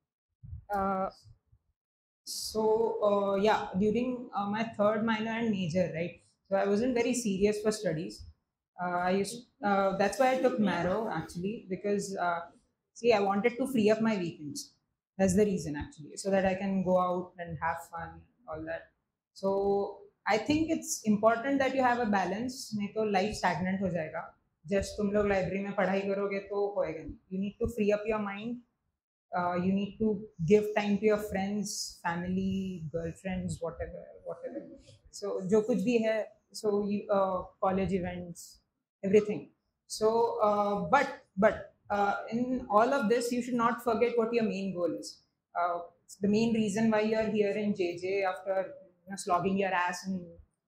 hectic? Yeah, during my third minor and major, right? So I wasn't very serious for studies. That's why I took Marrow actually, because see, I wanted to free up my weekends. That's the reason actually, so that I can go out and have fun, all that. So I think it's important that you have a balance. नहीं तो life stagnant हो जाएगा. Just तुम लोग library में पढ़ाई करोगे तो होएगा नहीं. You need to free up your mind. You need to give time to your friends, family, girlfriends, whatever. So जो कुछ भी है, so you, college events, everything. So but in all of this, you should not forget what your main goal is. The main reason why you are here in JJ after slogging your ass and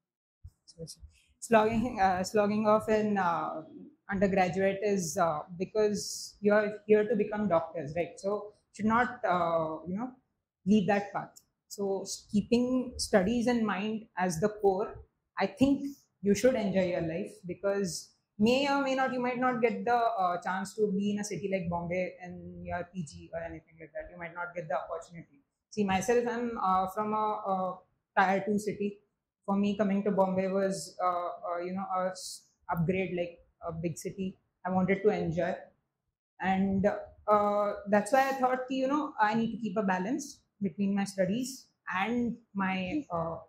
slogging off in undergraduate is because you are here to become doctors, right? So should not leave that path. So keeping studies in mind as the core, I think you should enjoy your life, because may or may not, you might not get the chance to be in a city like Bombay in your PG or anything like that. You might not get the opportunity. See, myself, I'm from a tier 2 city. For me, coming to Bombay was a upgrade, like a big city. I wanted to enjoy, and that's why I thought I need to keep a balance between my studies and my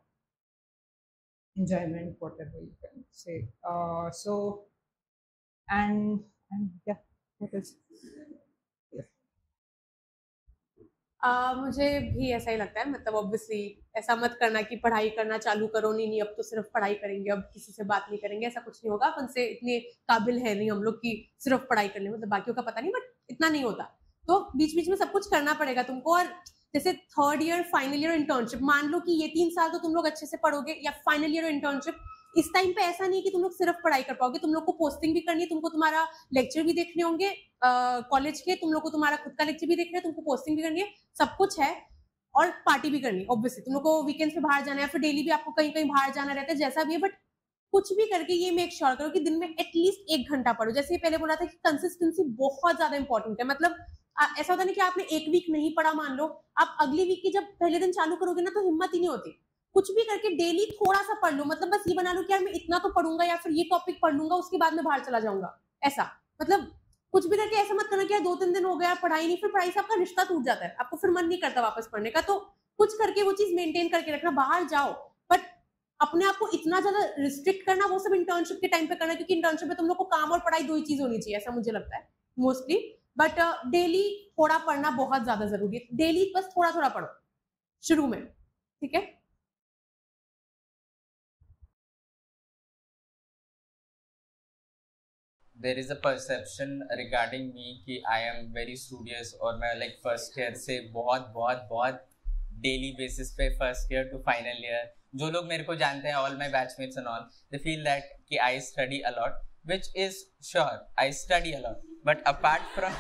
enjoyment, whatever you can say. So and yeah, what else? मुझे भी ऐसा ही लगता है, मतलब obviously ऐसा मत करना कि पढ़ाई करना चालू करो, नहीं अब तो सिर्फ पढ़ाई करेंगे, अब किसी से बात नहीं करेंगे, ऐसा कुछ नहीं होगा. अपन से इतने काबिल है नहीं हम लोग कि सिर्फ पढ़ाई कर ले, मतलब बाकियों का पता नहीं, बट इतना नहीं होता. तो बीच बीच में सब कुछ करना पड़ेगा तुमको. और जैसे third year, final year, internship, मान लो कि ये 3 साल तो तुम लोग अच्छे से पढ़ोगे, या फाइनल ईयर इंटर्नशिप, इस टाइम पे ऐसा नहीं है कि तुम लोग सिर्फ पढ़ाई कर पाओगे. तुम लोग को पोस्टिंग भी करनी है, तुमको तुम्हारा लेक्चर भी देखने होंगे कॉलेज के, तुम लोग को तुम्हारा खुद का लेक्चर भी देखना है, तुमको पोस्टिंग भी करनी है, सब कुछ है. और पार्टी भी करनी है ऑब्वियसली. तुम लोग को वीकेंड्स पे बाहर जाना है, फिर डेली भी आपको कहीं कहीं बाहर जाना रहता है, जैसा भी है. बट कुछ भी करके ये मेक श्योर करो कि दिन में एटलीस्ट 1 घंटा पढ़ो. जैसे पहले बोला था कि कंसिस्टेंसी बहुत ज्यादा इंपॉर्टेंट है. मतलब ऐसा होता नहीं कि आपने एक वीक नहीं पढ़ा, मान लो आप अगली वीक की जब पहले दिन चालू करोगे ना, तो हिम्मत ही नहीं होती. कुछ भी करके डेली थोड़ा सा पढ़ लो. मतलब बस ये बना लो कि यार मैं इतना तो पढ़ूंगा, या फिर ये टॉपिक पढ़ लूंगा, उसके बाद में बाहर चला जाऊंगा. ऐसा मतलब कुछ भी करके ऐसा मत करना कि यार 2-3 दिन हो गया पढ़ाई नहीं, फिर पढ़ाई से आपका रिश्ता टूट जाता है, आपको फिर मन नहीं करता वापस पढ़ने का. तो कुछ करके वो चीज मेंटेन करके रखना. बाहर जाओ, बट अपने आप को इतना ज्यादा रिस्ट्रिक्ट करना वो सब इंटर्नशिप के टाइम पे करना, क्योंकि इंटर्नशिप में तुम लोग को काम और पढ़ाई 2 ही चीज होनी चाहिए, ऐसा मुझे लगता है मोस्टली. बट डेली थोड़ा पढ़ना बहुत ज्यादा जरूरी है. डेली बस थोड़ा थोड़ा पढ़ो शुरू में, ठीक है. There is a perception regarding me कि I am very studious, और मैं like first year से बहुत daily basis पे first year to final year, जो लोग मेरे को जानते हैं, all my batchmates and all, they feel that कि I study a lot, which is sure, I study a lot, but apart from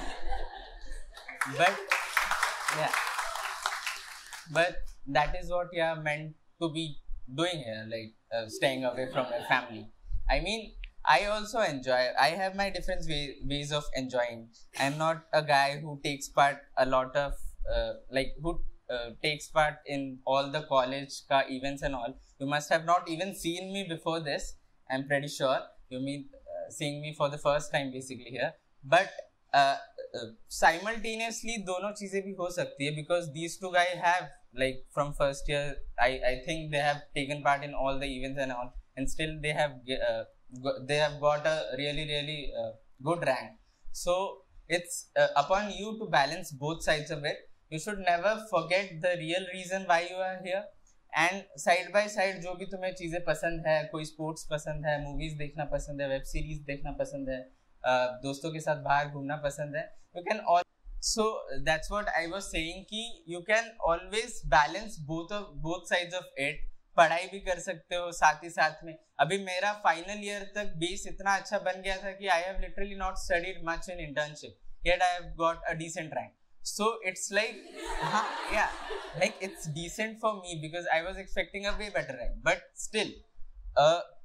but that is what you are meant to be doing here, like staying away from your family. I mean, I also enjoy. I have my different ways of enjoying. I'm not a guy who takes part a lot of takes part in all the college ka events and all. You must have not even seen me before this. I'm pretty sure you seeing me for the first time basically here. But simultaneously दोनों चीजें भी हो सकती है, because these two guys have like from first year. I think they have taken part in all the events and all, and still they have got a really good rank. So it's upon you to balance both sides of it. You should never forget the real reason why you are here, and side by side जो भी तुम्हें चीजें पसंद है, कोई sports पसंद है, movies देखना पसंद है, वेब सीरीज देखना पसंद है, दोस्तों के साथ बाहर घूमना पसंद है, you can all. So that's what I was saying कि you can always balance both sides of it. पढ़ाई भी कर सकते हो साथ ही साथ में. अभी मेरा फाइनल ईयर तक बेस इतना अच्छा बन गया था कि I have literally not studied much in internship, yet I have got a decent rank. So it's like like it's decent for me because I was expecting a way better rank, but still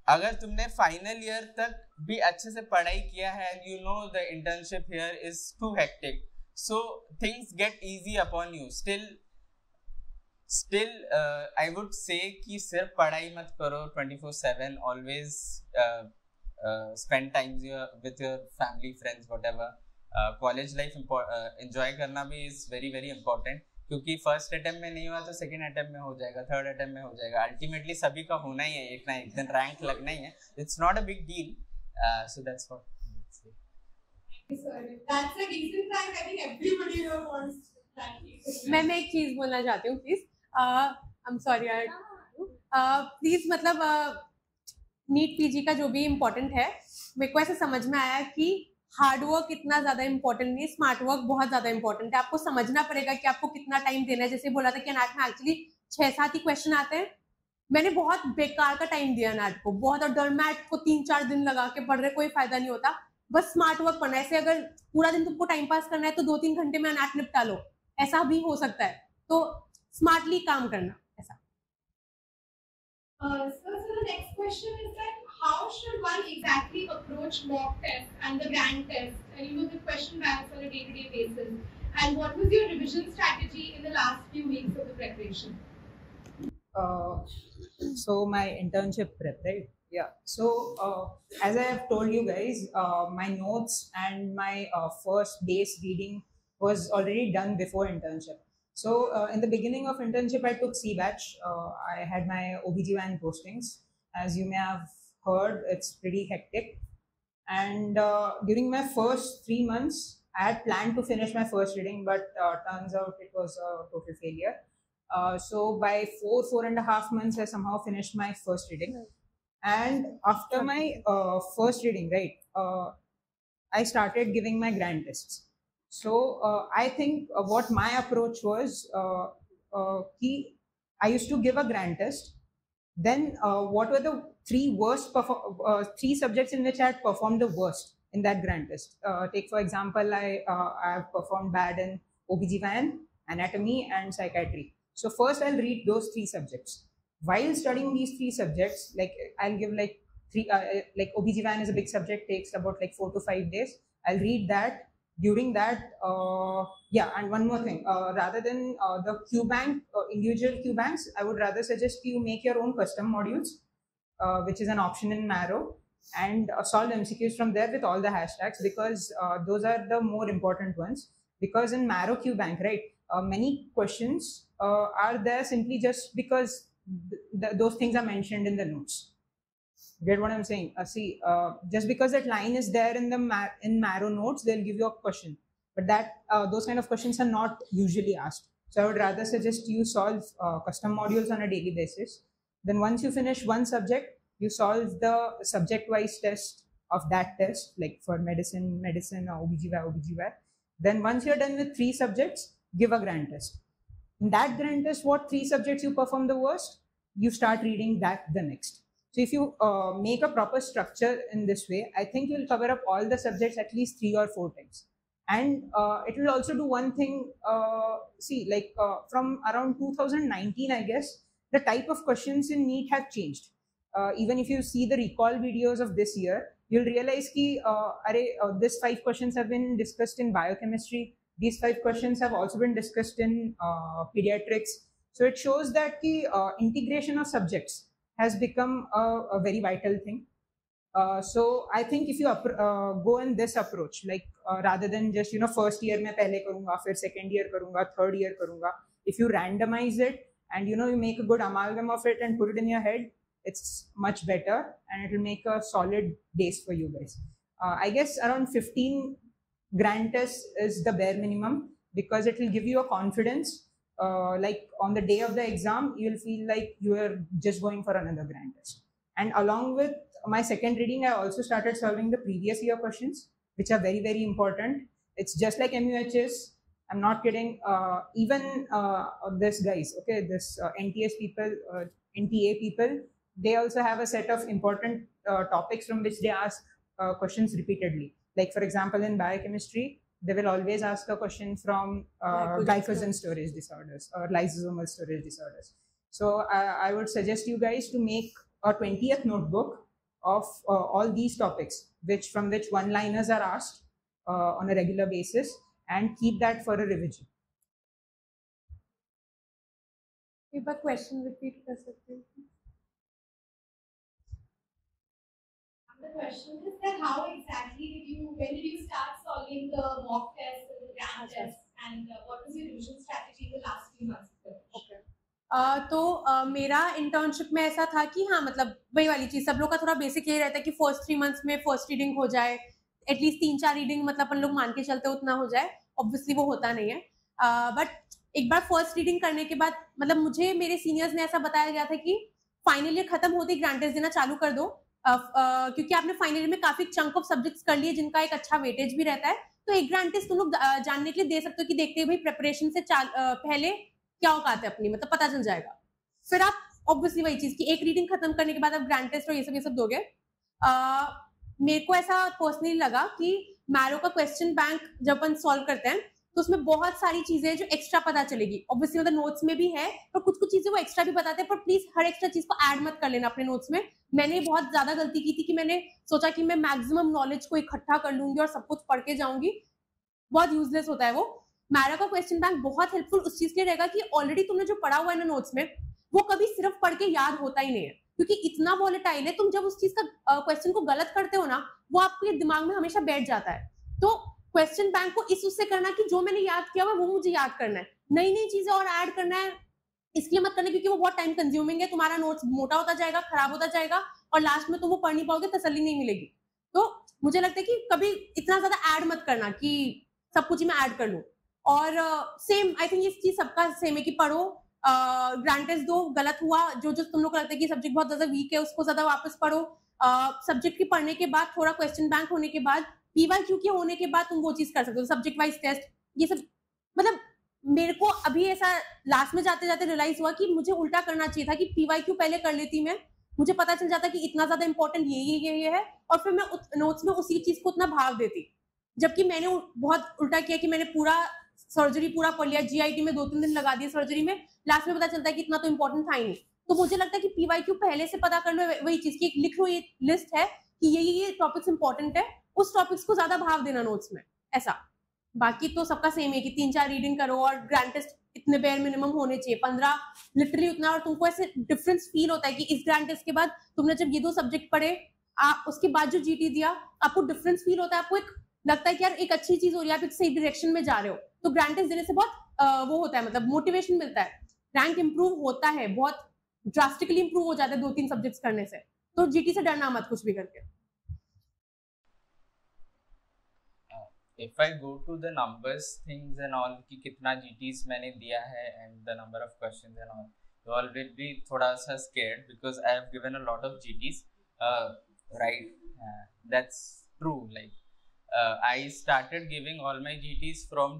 अगर तुमने final year तक भी अच्छे से पढ़ाई किया है and you know the internship here is too hectic, so things get easy upon you. Still I would say कि सिर्फ पढ़ाई मत करो 24/7. Always spend time with your family, friends, whatever. College life enjoy करना भी is very very important, क्योंकि first attempt में नहीं हुआ तो सेकंड अटेम्प्ट में हो जाएगा, थर्ड अटेम्प्ट में हो जाएगा. अल्टीमेटली सभी का होना ही है, एक ना एक दिन रैंक लगना ही है. It's not a big deal. So that's what. That's a decent rank. I think everybody here wants rank. मैं एक चीज बोलना चाहती हूँ प्लीज. आई एम सॉरी यार. प्लीज मतलब नीट पीजी का जो भी इम्पोर्टेंट है, मेरे को ऐसे समझ में आया कि हार्ड वर्क इतना ज्यादा इंपॉर्टेंट नहीं, स्मार्ट वर्क बहुत ज्यादा इंपॉर्टेंट है. आपको समझना पड़ेगा कि आपको कितना टाइम देना है. जैसे बोला था कि नाट में एक्चुअली 6-7 ही क्वेश्चन आते हैं. मैंने बहुत बेकार का टाइम दिया नाट को, बहुत. और डरमैट को 3-4 दिन लगा के पढ़ रहे, कोई फायदा नहीं होता. बस स्मार्ट वर्क पढ़ना है. ऐसे अगर पूरा दिन तुमको टाइम पास करना है तो 2-3 घंटे में नाट निपटा लो, ऐसा भी हो सकता है. तो स्मार्टली काम करना ऐसा. So the next question is that how should one exactly approach mock test and the grand test and the question banks on a day-to-day basis? And what was your revision strategy in the last few weeks of the preparation? So my internship prep, right? Yeah. So as I have told you guys, my notes and my first base reading was already done before internship. So in the beginning of internship, I took C batch. I had my OBGYN postings. As you may have heard, it's pretty hectic. And during my first 3 months, I had planned to finish my first reading, but turns out it was a total failure. So by 4.5 months, I somehow finished my first reading. And after my first reading, right, I started giving my grand tests. So I think what my approach was, I used to give a grand test. Then what were the three subjects in which I had performed the worst in that grand test? Take for example, I have performed bad in OBGYN, anatomy, and psychiatry. So first I'll read those 3 subjects. While studying these 3 subjects, like I'll give like like OBGYN is a big subject, takes about like 4 to 5 days. I'll read that. During that, yeah, and one more thing, rather than the QBank, individual QBanks, I would rather suggest you make your own custom modules, which is an option in Marrow, and solve MCQs from there with all the hashtags, because those are the more important ones. Because in Marrow QBank, right, many questions are there simply just because those things are mentioned in the notes. Get what I'm saying? See, just because that line is there in the Marrow notes, they'll give you a question. But that those kind of questions are not usually asked. So I would rather suggest you solve custom modules on a daily basis. Then once you finish one subject, you solve the subject-wise test of that test, like for medicine or OBGYN. Then once you're done with 3 subjects, give a grand test. In that grand test, what 3 subjects you perform the worst, you start reading that the next. So if you make a proper structure in this way, I think you'll cover up all the subjects at least 3 or 4 times. And it will also do one thing, from around 2019, I guess, the type of questions in NEET have changed. Even if you see the recall videos of this year, you'll realize that these 5 questions have been discussed in biochemistry. These 5 questions have also been discussed in pediatrics. So it shows that the integration of subjects has become a very vital thing. So I think if you go in this approach, like rather than just first year mein pehle karunga, fir second year karunga, third year karunga, if you randomize it and you make a good amalgam of it and put it in your head, it's much better and it will make a solid base for you guys. I guess around 15 grand tests is the bare minimum, because it will give you a confidence. Like on the day of the exam, you'll feel like you are just going for another grand test. And along with my second reading, I also started solving the previous year questions, which are very, very important. It's just like MUHS. I'm not kidding. Even this guys, okay, this NTA people, they also have a set of important topics from which they ask questions repeatedly. Like for example, in biochemistry, they will always ask a question from glycogen storage disorders or lysosomal storage disorders. So I would suggest you guys to make a 20th notebook of all these topics, from which one-liners are asked on a regular basis, and keep that for a revision. एक बार question repeat कर सकते हैं? The question is that how exactly when did you start solving the mock tests and the grand tests, and what was your revision strategy in the last 3 months? Okay. तो मेरा internship में ऐसा था कि हाँ मतलब वही वाली चीज, सब लोग का थोड़ा बेसिक यही रहता है कि फर्स्ट 3 मंथ्स में फर्स्ट रीडिंग हो जाए, एटलीस्ट 3-4 रीडिंग मतलब अपन लोग मान के चलते उतना हो जाए. ऑब्वियसली वो होता नहीं है, बट एक बार फर्स्ट रीडिंग करने के बाद मतलब मुझे मेरे सीनियर्स ने ऐसा बताया गया था कि फाइनल ईयर खत्म होते ही ग्रांट टेस्ट देना चालू कर दो, क्योंकि आपने फाइनल ईयर में काफी चंक ऑफ सब्जेक्ट्स कर लिए जिनका एक अच्छा वेटेज भी रहता है, तो एक ग्रांट टेस्ट तुम लोग जानने के लिए दे सकते हो कि देखते हैं भाई प्रिपरेशन से पहले क्या औकात है अपनी, मतलब पता चल जाएगा. फिर आप ऑब्वियसली वही चीज कि एक रीडिंग खत्म करने के बाद आप ग्रांट टेस्ट और ये सब दोगे. मेरे को ऐसा पर्सनली लगा कि मैरो का क्वेश्चन बैंक जब अपन सॉल्व करते हैं तो उसमें बहुत सारी चीजें जो एक्स्ट्रा पता चलेगी. ऑब्वियसली मतलब नोट्स में भी है, पर कुछ चीजें वो एक्स्ट्रा भी बताते हैं, पर प्लीज हर एक्स्ट्रा चीज को ऐड मत कर लेना अपने नोट्स में. मैंने बहुत ज्यादा गलती की थी कि मैंने सोचा कि मैं मैक्सिमम नॉलेज को इकट्ठा कर लूंगी और सब कुछ पढ़ के जाऊंगी. बहुत यूजलेस होता है वो. मैरो का क्वेश्चन बैंक बहुत हेल्पफुल उस चीज के लिए रहेगा कि ऑलरेडी तुमने जो पढ़ा हुआ है ना नोट्स में, वो कभी सिर्फ पढ़ के याद होता ही नहीं है, क्योंकि इतना वॉलेटाइल है. तुम जब उस चीज का क्वेश्चन को गलत करते हो ना, वो आपके दिमाग में हमेशा बैठ जाता है. तो क्वेश्चन बैंक को इस उससे करना कि जो मैंने याद किया हुआ वो मुझे याद करना है, नई नई चीजें और ऐड करना है इसलिए मत करना, क्योंकि वो बहुत टाइम कंज्यूमिंग है. तुम्हारा नोट्स मोटा होता जाएगा, खराब होता जाएगा, और लास्ट में तुम वो पढ़ नहीं पाओगे, तसल्ली नहीं मिलेगी. तो मुझे लगता है कि कभी इतना ज्यादा ऐड मत करना कि सब कुछ ही मैं ऐड कर लूं. और सेम आई थिंक ये चीज सबका सेम है कि पढ़ो, ग्रांट टेस्ट दो, गलत हुआ जो तुम लोग को लगता है कि सब्जेक्ट बहुत ज्यादा वीक है उसको ज्यादा वापस पढ़ो. सब्जेक्ट के पढ़ने के बाद थोड़ा क्वेश्चन बैंक होने के बाद पीवाईक्यू के होने के बाद तुम वो चीज कर सकते हो, सब्जेक्ट वाइज टेस्ट, ये सब. मतलब मेरे को अभी ऐसा लास्ट में जाते जाते रियलाइज हुआ कि मुझे उल्टा करना चाहिए था कि पीवाईक्यू पहले कर लेती मैं, मुझे पता चल जाता कि इतना ज्यादा इंपॉर्टेंट ये है, और फिर मैं नोट्स में उसी चीज को उतना भाव देती. जबकि मैंने बहुत उल्टा किया कि मैंने पूरा सर्जरी पूरा पढ़ लिया, जीआईटी में 2-3 दिन लगा दिए सर्जरी में, लास्ट में पता चलता है कि इतना तो इंपॉर्टेंट था ही नहीं. तो मुझे लगता है कि पीवाईक्यू पहले से पता कर लो, वही चीज की एक लिख लो ये लिस्ट है कि ये टॉपिक्स इंपॉर्टेंट है, उस टॉपिक्स को ज्यादा भाव देना नोट्स में, ऐसा. बाकी तो सबका सेम है कि 3-4 रीडिंग करो और ग्रांट टेस्ट इतने बेयर मिनिमम होने चाहिए, 15 लिटरली उतना. और तुमको ऐसे डिफरेंस फील होता है कि इस ग्रांट टेस्ट के बाद तुमने जब ये 2 सब्जेक्ट पढ़े, उसके बाद जो जीटी दिया, आपको डिफरेंस फील होता है, आपको एक लगता है कि यार एक अच्छी चीज हो रही है, आप एक सही डायरेक्शन में जा रहे हो. तो ग्रांट टेस्ट देने से बहुत वो होता है, मतलब मोटिवेशन मिलता है, रैंक इंप्रूव होता है, बहुत ड्रास्टिकली इंप्रूव हो जाता है 2-3 सब्जेक्ट्स करने से. तो जीटी से डरना मत कुछ भी करके. If I go to the numbers things and all कि कितना GTs मैंने दिया है and the number of questions and all, you all will be थोड़ा सा scared because I have given a lot of GTs, right? That's true. Like I started giving all my GTs from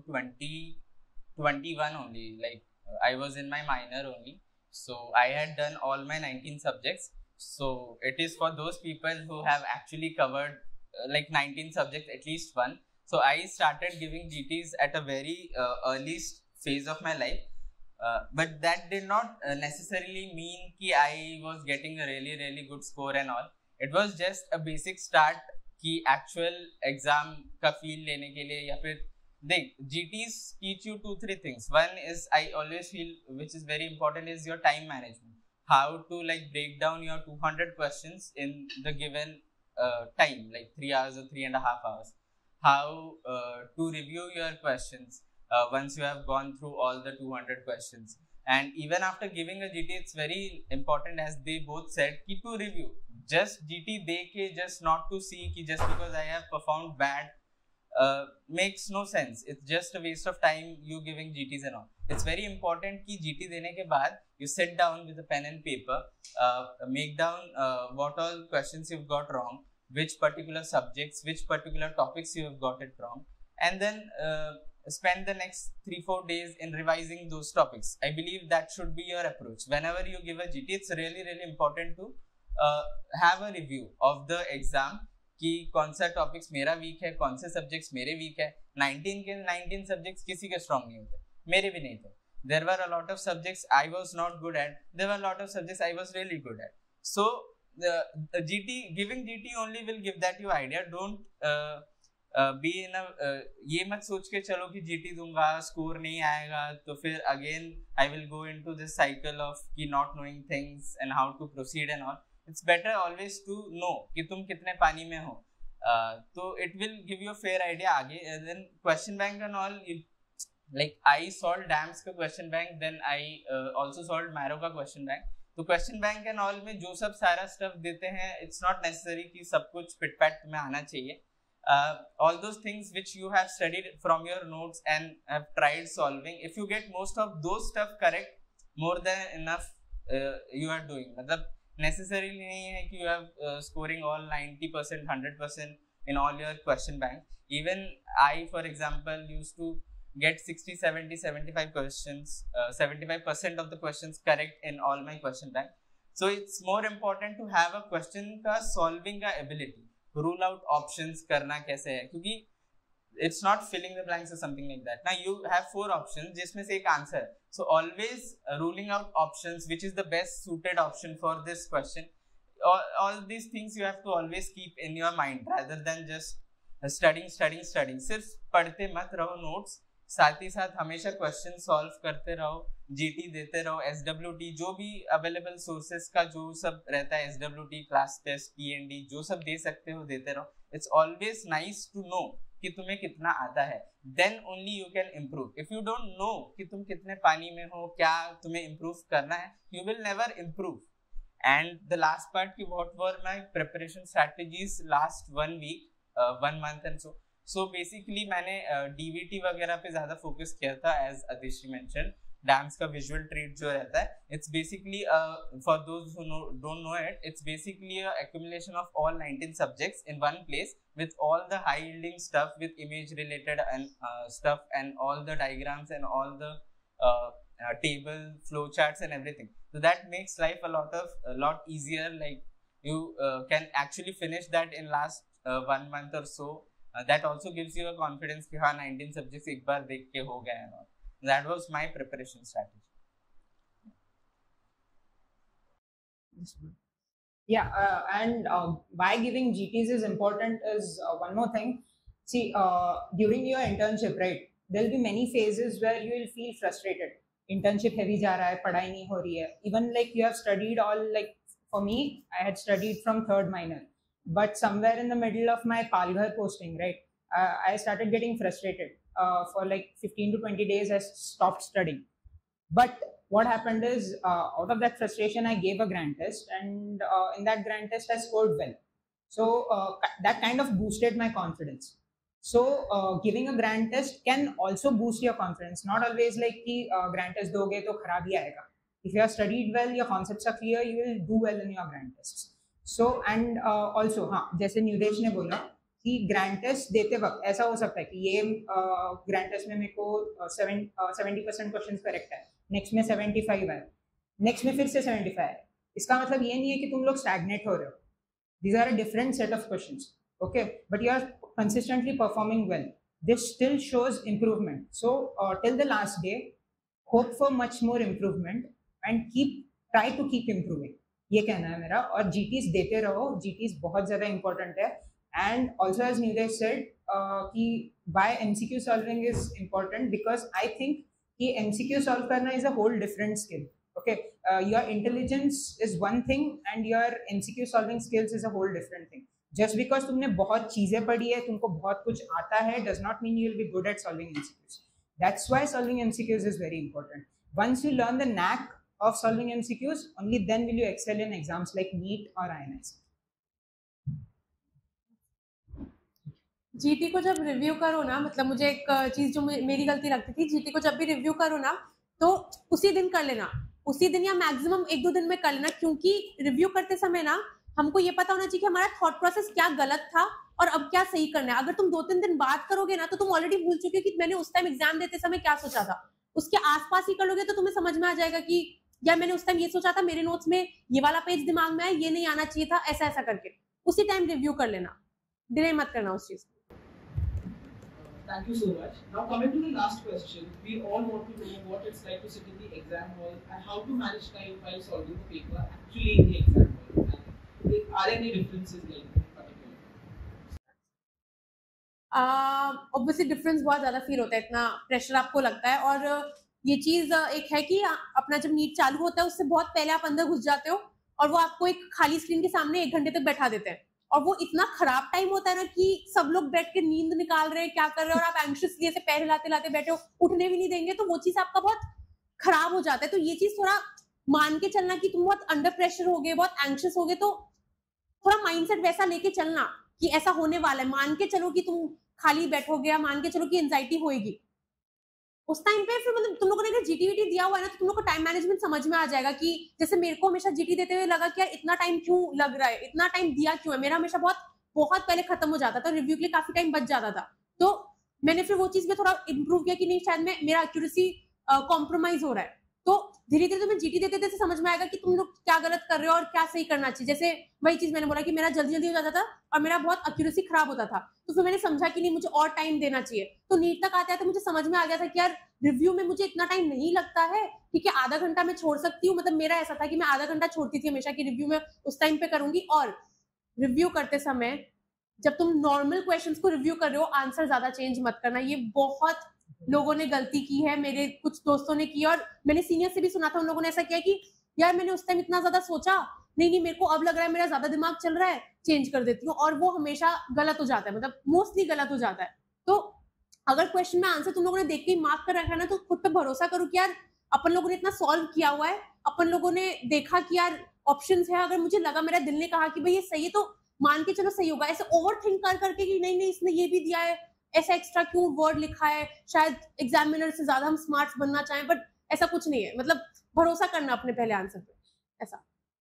2021 only. Like I was in my minor only, so I had done all my 19 subjects. So it is for those people who have actually covered like 19 subjects, at least one. So I started giving GTs at a very early phase of my life, but that did not necessarily mean कि I was getting a really good score and all. It was just a basic start कि actual exam का feel लेने के लिए, या फिर देख GTs teach you 2-3 things. One is I always feel which is very important is your time management. How to like break down your 200 questions in the given time, like 3 hours or 3.5 hours. How to review your questions once you have gone through all the 200 questions. And even after giving a GT, it's very important, as they both said, ki to review. Just GT deke, just not to see ki just because I have performed bad makes no sense. It's just a waste of time you giving GTs and all. It's very important ki GT dene ke baad you sit down with a pen and paper, make down what all questions you've got wrong, which particular subjects, which particular topics you have got it wrong, and then spend the next 3-4 days in revising those topics. I believe that should be your approach. Whenever you give a GT, it's really important to have a review of the exam कि कौन सा topics मेरा week है, कौन से subjects मेरे week है. 19 subjects किसी के स्ट्रॉन्ग नहीं होते, मेरे भी नहीं थे. There were a lot of subjects I was not good at, there were a lot of subjects I was really good at. So the giving GT only will give that you idea. Don't be in a ये मत सोच के चलो कि GT दूंगा, score नहीं आएगा, तो फिर again I will go into this cycle of कि not knowing things and how to proceed and all. It's better always to know कि तुम कितने पानी में हो. So it will give you a fair idea आगे. And then question bank and all, like I solved DAMS का question bank, then I also solved Marrow का question bank. तो question bank and all में जो सब सारा stuff देते हैं, it's not necessary कि सब कुछ पिट पैट में आना चाहिए. All those things which you have studied from your notes and have tried solving, if you get most of those stuff correct, more than enough you are doing. मतलब necessarily नहीं है कि you have scoring all 90%, 100% in all your question bank. Even I, for example, used to get 60, 70, 75 questions, 75% of the questions correct in all my question bank. So it's more important to have a question का solving का ability. Rule out options करना कैसे है, क्योंकि it's not filling the blanks or something like that. Now you have 4 options जिसमें से एक answer. So always ruling out options which is the best suited option for this question. All these things you have to always keep in your mind rather than just studying. सिर्फ पढ़ते मत रहो notes, साथ ही साथ हमेशा question solve करते रहो, GT देते रहो, SWT जो भी अवेलेबल सोर्सेस का जो सब रहता है, SWT, क्लास टेस्ट, PND जो सब दे सकते हो देते रहो. It's always nice to know कि तुम्हें कितना आता है, then only you can improve. If you don't know कि तुम कितने पानी में हो, क्या तुम्हें इम्प्रूव करना है, you will never improve. And the last part की what were my preparation strategies last 1 week, 1 month and so basically मैंने DVT वगैरह पे ज्यादा फोकस किया था. एज अदिश्री मेंशन, डैम्स का विजुअल ट्रीट जो रहता है, it's basically for those who don't know it, it's basically a accumulation of all 19 subjects in one place with all the high yielding stuff with image related and stuff and all the diagrams and all the table flow charts and everything. So that makes life a lot easier. Like you can actually finish that in last 1 month or so. That also gives you a confidence कि हाँ 19 subjects एक बार देख के हो गए हैं. That was my preparation strategy. Yeah, and why giving GTs is important is one more thing. See, during your internship, right, there will be many phases where you will feel frustrated. Internship heavy जा रहा है, पढ़ाई नहीं हो रही है. Even like you have studied all, like for me, I had studied from 3rd minor. But somewhere in the middle of my Palghar posting, right, I started getting frustrated. For like 15 to 20 days, I stopped studying. But what happened is, out of that frustration, I gave a grand test, and in that grand test, I scored well. So that kind of boosted my confidence. So giving a grand test can also boost your confidence. Not always like कि grand test दोगे तो खराब ही आएगा. If you have studied well, your concepts are clear, you will do well in your grand tests. So and also हाँ, जैसे न्यूदेश ने बोला कि ग्रैंड टेस्ट देते वक्त ऐसा हो सकता है कि ये ग्रैंड टेस्ट में मेरे को 70% क्वेश्चन करेक्ट है, नेक्स्ट में 75 है, नेक्स्ट में फिर से 75 है. इसका मतलब ये नहीं है कि तुम लोग स्टैग्नेट हो रहे हो. These are a different set of questions, okay, but you are consistently performing well. This still shows improvement. So till the last day hope for much more improvement and try to keep improving. ये कहना है मेरा. और GTs देते रहो. GTs बहुत ज़्यादा important है. And also as Neeraj said कि why MCQ solving is important, because I think कि MCQ सॉल्व करना is a whole different skill. Okay, your intelligence is one thing and your MCQ solving skills is a whole different thing. Just because तुमने बहुत चीज़ें पढ़ी है, तुमको बहुत कुछ आता है, does not mean you will be good at solving MCQs. That's why solving MCQs is very important. Once you learn the knack of solving MCQs, only then will you excel in exams like NEET or INS. GT को जब review करो ना, मतलब मुझे एक चीज जो मेरी गलती लगती थी, GT को जब भी रिव्यू करो ना तो उसी दिन कर लेना, उसी दिन या मैक्सिमम 1-2 दिन में कर लेना, क्योंकि रिव्यू करते समय ना हमको ये पता होना चाहिए कि हमारा थॉट प्रोसेस क्या गलत था और अब क्या सही करना है. अगर तुम 2-3 दिन बाद करोगे ना तो तुम ऑलरेडी भूल चुके हो कि मैंने उस टाइम एग्जाम देते समय क्या सोचा था. उसके आसपास ही कर लोगे तो तुम्हें समझ में आ जाएगा कि या मैंने उस टाइम ये सोचा था, मेरे नोट्स में ये वाला पेज दिमाग में है, ये नहीं आना चाहिए था, ऐसा ऐसा करके उसी टाइम रिव्यू कर लेना. डिले मत करना उस चीज. Thank you so much. Now coming to the last question, we all want to know what it's like to sit in the exam hall and how to manage time while solving the paper actually in the exam hall. And are there any differences like obviously difference बहुत ज्यादा feel होता है, इतना pressure आपको लगता है। और ये चीज एक है कि अपना जब नीट चालू होता है उससे बहुत पहले आप अंदर घुस जाते हो और वो आपको एक खाली स्क्रीन के सामने 1 घंटे तक बैठा देते हैं और वो इतना खराब टाइम होता है ना कि सब लोग बैठ के नींद निकाल रहे हैं, क्या कर रहे हैं, और आप एंग्शियसली ऐसे पैर हिलाते हिलाते बैठे हो, उठने भी नहीं देंगे, तो वो चीज आपका बहुत खराब हो जाता है। तो ये चीज थोड़ा मान के चलना कि तुम बहुत अंडर प्रेशर हो गए, बहुत एंग्शियस हो गए, तो थोड़ा माइंडसेट वैसा लेके चलना कि ऐसा होने वाला है। मान के चलो कि तुम खाली बैठोगे या मान के चलो कि एंजाइटी होएगी उस टाइम पे, फिर मतलब तुम लोगों ने अगर जीटी दिया हुआ है ना तो तुम लोग को टाइम मैनेजमेंट समझ में आ जाएगा कि जैसे मेरे को हमेशा जीटी देते हुए लगा कि यार इतना टाइम क्यों लग रहा है, इतना टाइम दिया क्यों है, मेरा हमेशा बहुत पहले खत्म हो जाता था, रिव्यू के लिए काफी टाइम बच जाता था। तो मैंने फिर वो चीज में थोड़ा इंप्रूव किया कि नहीं शायद मेरा एक्यूरेसी कॉम्प्रोमाइज हो रहा है। तो धीरे धीरे तुम्हें जीटी देते देते समझ में आएगा कि तुम लोग क्या गलत कर रहे हो और क्या सही करना चाहिए। जैसे वही चीज मैंने बोला कि मेरा जल्दी जल्दी हो जाता था और मेरा बहुत एक्यूरेसी खराब होता था, तो फिर मैंने समझा कि नहीं मुझे और टाइम देना चाहिए। तो नीट तक आते आते मुझे समझ में आ गया था कि यार रिव्यू में मुझे इतना टाइम नहीं लगता है, ठीक है आधा घंटा मैं छोड़ सकती हूँ। मतलब मेरा ऐसा था कि मैं आधा घंटा छोड़ती थी हमेशा कि रिव्यू में उस टाइम पे करूंगी। और रिव्यू करते समय जब तुम नॉर्मल क्वेश्चंस को रिव्यू कर रहे हो आंसर ज्यादा चेंज मत करना। ये बहुत लोगों ने गलती की है, मेरे कुछ दोस्तों ने की और मैंने सीनियर से भी सुना था, उन लोगों ने ऐसा किया कि यार मैंने उस टाइम इतना ज्यादा सोचा, नहीं मेरे को अब लग रहा है मेरा ज्यादा दिमाग चल रहा है, चेंज कर देती हूँ, और वो हमेशा गलत हो जाता है, मतलब मोस्टली गलत हो जाता है। तो अगर क्वेश्चन में आंसर तुम लोगों ने देख के मार्क कर रखा है ना तो खुद पे भरोसा करो कि यार अपन लोगों ने इतना सॉल्व किया हुआ है, अपन लोगों ने देखा कि यार ऑप्शंस है, अगर मुझे लगा मेरा दिल ने कहा कि भाई ये सही है तो मान के चलो सही होगा। ऐसे ओवर थिंक कर करके कि नहीं इसने ये भी दिया है, ऐसा एक्स्ट्रा क्यों वर्ड लिखा है, शायद एग्जामिनर से ज्यादा हम स्मार्ट बनना चाहें, बट ऐसा कुछ नहीं है। मतलब भरोसा करना अपने पहले आंसर पे, ऐसा।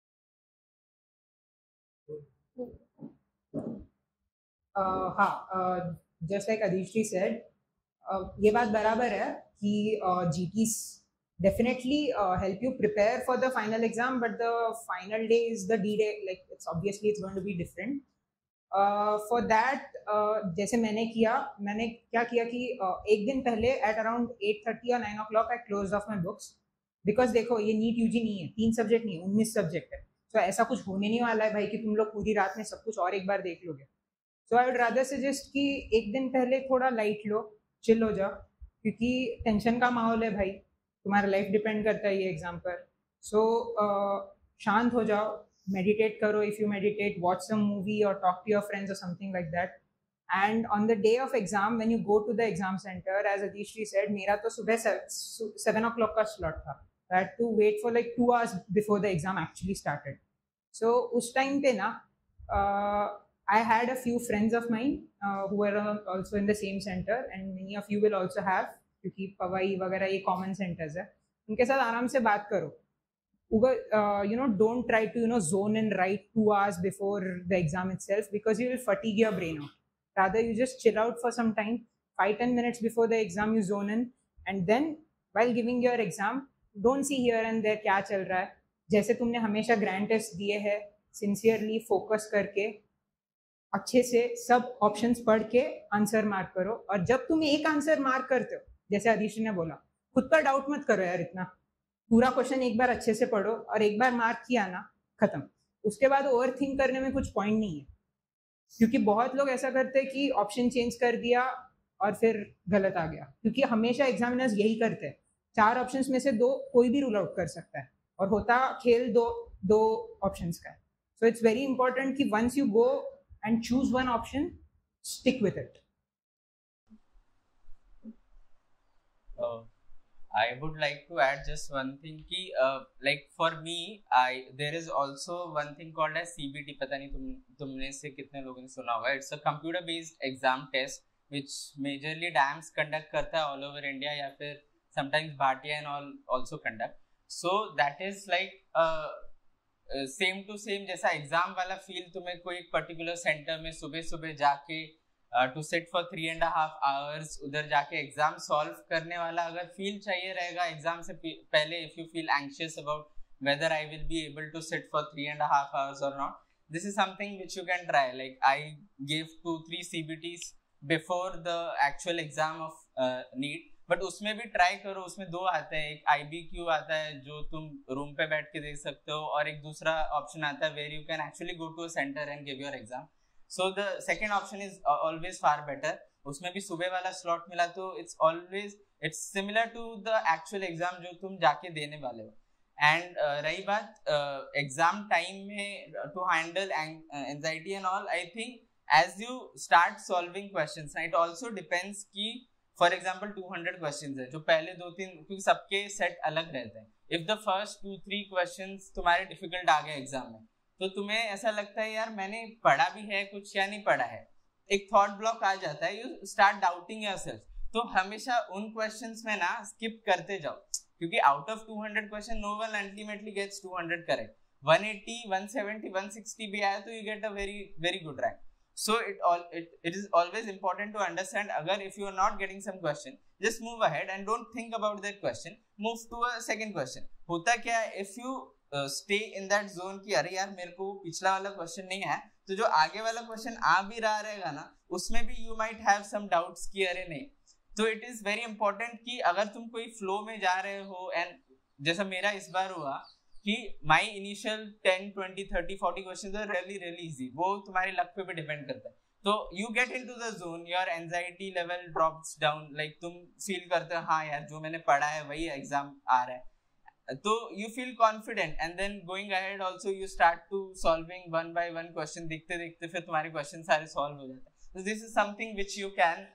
हाँ, जस्ट लाइक अदिति सेड, ये बात बराबर है कि GTs definitely help you prepare for the final exam, but the final day is the D-day, like it's going to be different. For that, जैसे मैंने क्या किया कि एक दिन पहले at around 8:30 or 9 o'clock I closed off my books, because देखो ये नीट यूजी नहीं है, 3 सब्जेक्ट नहीं है, 19 सब्जेक्ट है, तो ऐसा कुछ होने नहीं वाला है भाई कि तुम लोग पूरी रात में सब कुछ और एक बार देख लोगे। So I would rather suggest कि एक दिन पहले थोड़ा लाइट लो, चिल हो जाओ, क्योंकि टेंशन का माहौल है भाई, तुम्हारा लाइफ डिपेंड करता है ये एग्जाम पर। सो शांत हो जाओ, meditate karo if you meditate, watch some movie or talk to your friends or something like that. And on the day of exam, when you go to the exam center, as Adishri said, mera to subah 7 o'clock ka slot tha. I had to wait for like 2 hours before the exam actually started. So us time pe na, I had a few friends of mine who were also in the same center, and many of you will also have, क्योंकि पवाई वगैरह ये common centers है, उनके साथ आराम से बात करो। Don't try to zone in right 2 hours before the exam itself, because you will fatigue your brain out. Rather you just chill out for some time, 5-10 minutes before the exam you zone in, and then while giving your exam don't see here and there क्या चल रहा है। जैसे तुमने हमेशा grand test दिए है, sincerely focus करके अच्छे से सब ऑप्शंस पढ़ के आंसर मार्क करो। और जब तुम एक आंसर मार्क करते हो, जैसे अदिति ने बोला, खुद पर डाउट मत करो यार, इतना पूरा क्वेश्चन एक बार अच्छे से पढ़ो और एक बार मार्क किया ना, खत्म। उसके बाद ओवर थिंक करने में कुछ पॉइंट नहीं है, क्योंकि बहुत लोग ऐसा करते हैं कि ऑप्शन चेंज कर दिया और फिर गलत आ गया, क्योंकि हमेशा एग्जामिनर्स यही करते हैं, 4 ऑप्शंस में से 2 कोई भी रूल आउट कर सकता है, और होता खेल दो ऑप्शंस का है। सो इट्स वेरी इंपॉर्टेंट कि once you go and choose one option, stick with it. I would like to add just one thing कि like for me there is also one thing called as CBT, पता नहीं तुमने से कितने लोगों ने सुना होगा। It's a computer based exam test which majorly DAMS conduct करता है all over India, या फिर sometimes Bhatia and all also conduct. So that is like same to same जैसा exam वाला feel तुम्हें कोई particular center में सुबह जाके to sit for 3.5 hours उधर जाके एग्जाम सॉल्व करने वाला अगर फील चाहिए रहेगा एग्जाम से पहले, if you feel anxious about whether I will be able to sit for 3.5 hours or not, this is something which you can try. Like I gave 2-3 CBTs before the actual exam of NEET, but उसमें भी try करो, उसमें 2 आते हैं, एक IBQ आता है जो तुम रूम पे बैठ के दे सकते हो, और एक दूसरा ऑप्शन आता है where you can actually go to a centre and give your exam. So the second option is always far better. उसमें भी सुबह वाला स्लॉट मिला तो it's similar to the actual exam जो तुम जाके देने वाले हो. एंड रही बात एग्जाम टाइम में to handle anxiety and all, I think as you start solving questions, it also depends कि for example 200 questions है, जो पहले 2-3, क्योंकि सबके सेट अलग रहते हैं. if the first 2-3 questions तुम्हारे difficult आ गए एग्जाम में, तो तुम्हें ऐसा लगता है यार मैंने पढ़ा भी है कुछ या नहीं पढ़ा है, एक थॉट ब्लॉक आ जाता है, you start doubting yourself. तो हमेशा उन questions में ना skip करते जाओ, क्योंकि out of 200 question no one ultimately gets 200 correct. 180, 170, 160 भी आया तो you get a very very good rank. So it is always important to understand, agar if you are not getting some question, just move ahead and don't think about that question, move to a second question. होता क्या है, if you stay in that zone कि अरे यार मेरे को पिछला वाला क्वेश्चन नहीं है, तो जो आगे वाला क्वेश्चन आ भी रहा रहेगा ना, उसमें भी you might have some doubts कि अरे नहीं. तो it is very important कि अगर तुम कोई flow में जा रहे हो, and जैसा मेरा इस बार हुआ कि my initial 10, 20, 30, 40 questions are really easy. वो तुम्हारे लक पे भी डिपेंड करता है. तो you get into the zone, your anxiety level drops down, like तुम फील करते हो हाँ यार जो मैंने पढ़ा है वही एग्जाम आ रहा है, तो you feel confident, and then going ahead also you start to solving one by one question, देखते देखते फिर तुम्हारे क्वेश्चन सारे सॉल्व हो जाते हैं. So this is something which you can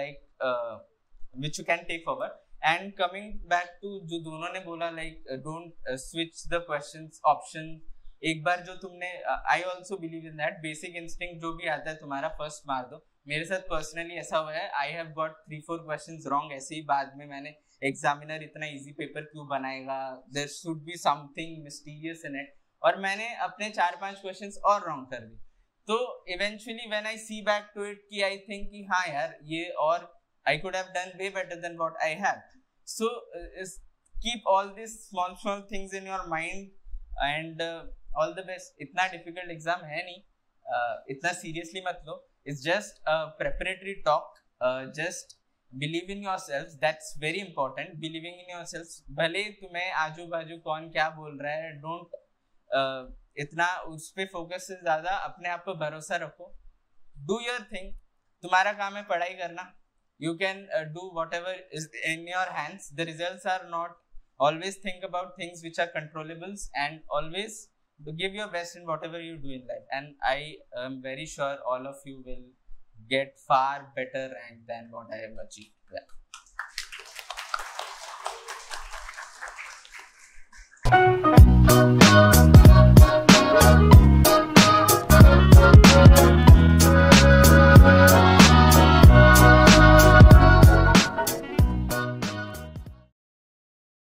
which you can take forward. And coming back to जो दोनों ने बोला, like don't switch the questions option. एक बार जो तुमने I also believe in that basic instinct, जो भी आता है तुम्हारा फर्स्ट मार दो. मेरे साथ पर्सनली ऐसा हुआ है, I have got 3-4 questions wrong. ऐसे ही बाद में मैंने एग्जामिनर इतना इजी पेपर क्यों बनाएगा, there should be something mysterious in it, और मैंने अपने 4-5 questions और wrong कर दी. तो eventually when I see back to it कि I think कि हाँ यार ये और I could have done way better than what I have. So keep all these small things in your mind, and all the best. इतना difficult exam है नहीं, इतना seriously मत लो. It's just a preparatory talk. Just believe in yourselves. That's very important. Believing in yourselves. भले तुम्हें आजू बाजू कौन क्या बोल रहा है, don't इतना उस पे फोकस से ज्यादा अपने आप पर भरोसा रखो. Do your thing. तुम्हारा काम है पढ़ाई करना. You can do whatever is in your hands. The results are not. Always think about things which are controllables, and always give your best in whatever you do in life. And I am very sure all of you will get far better rank than what I have achieved.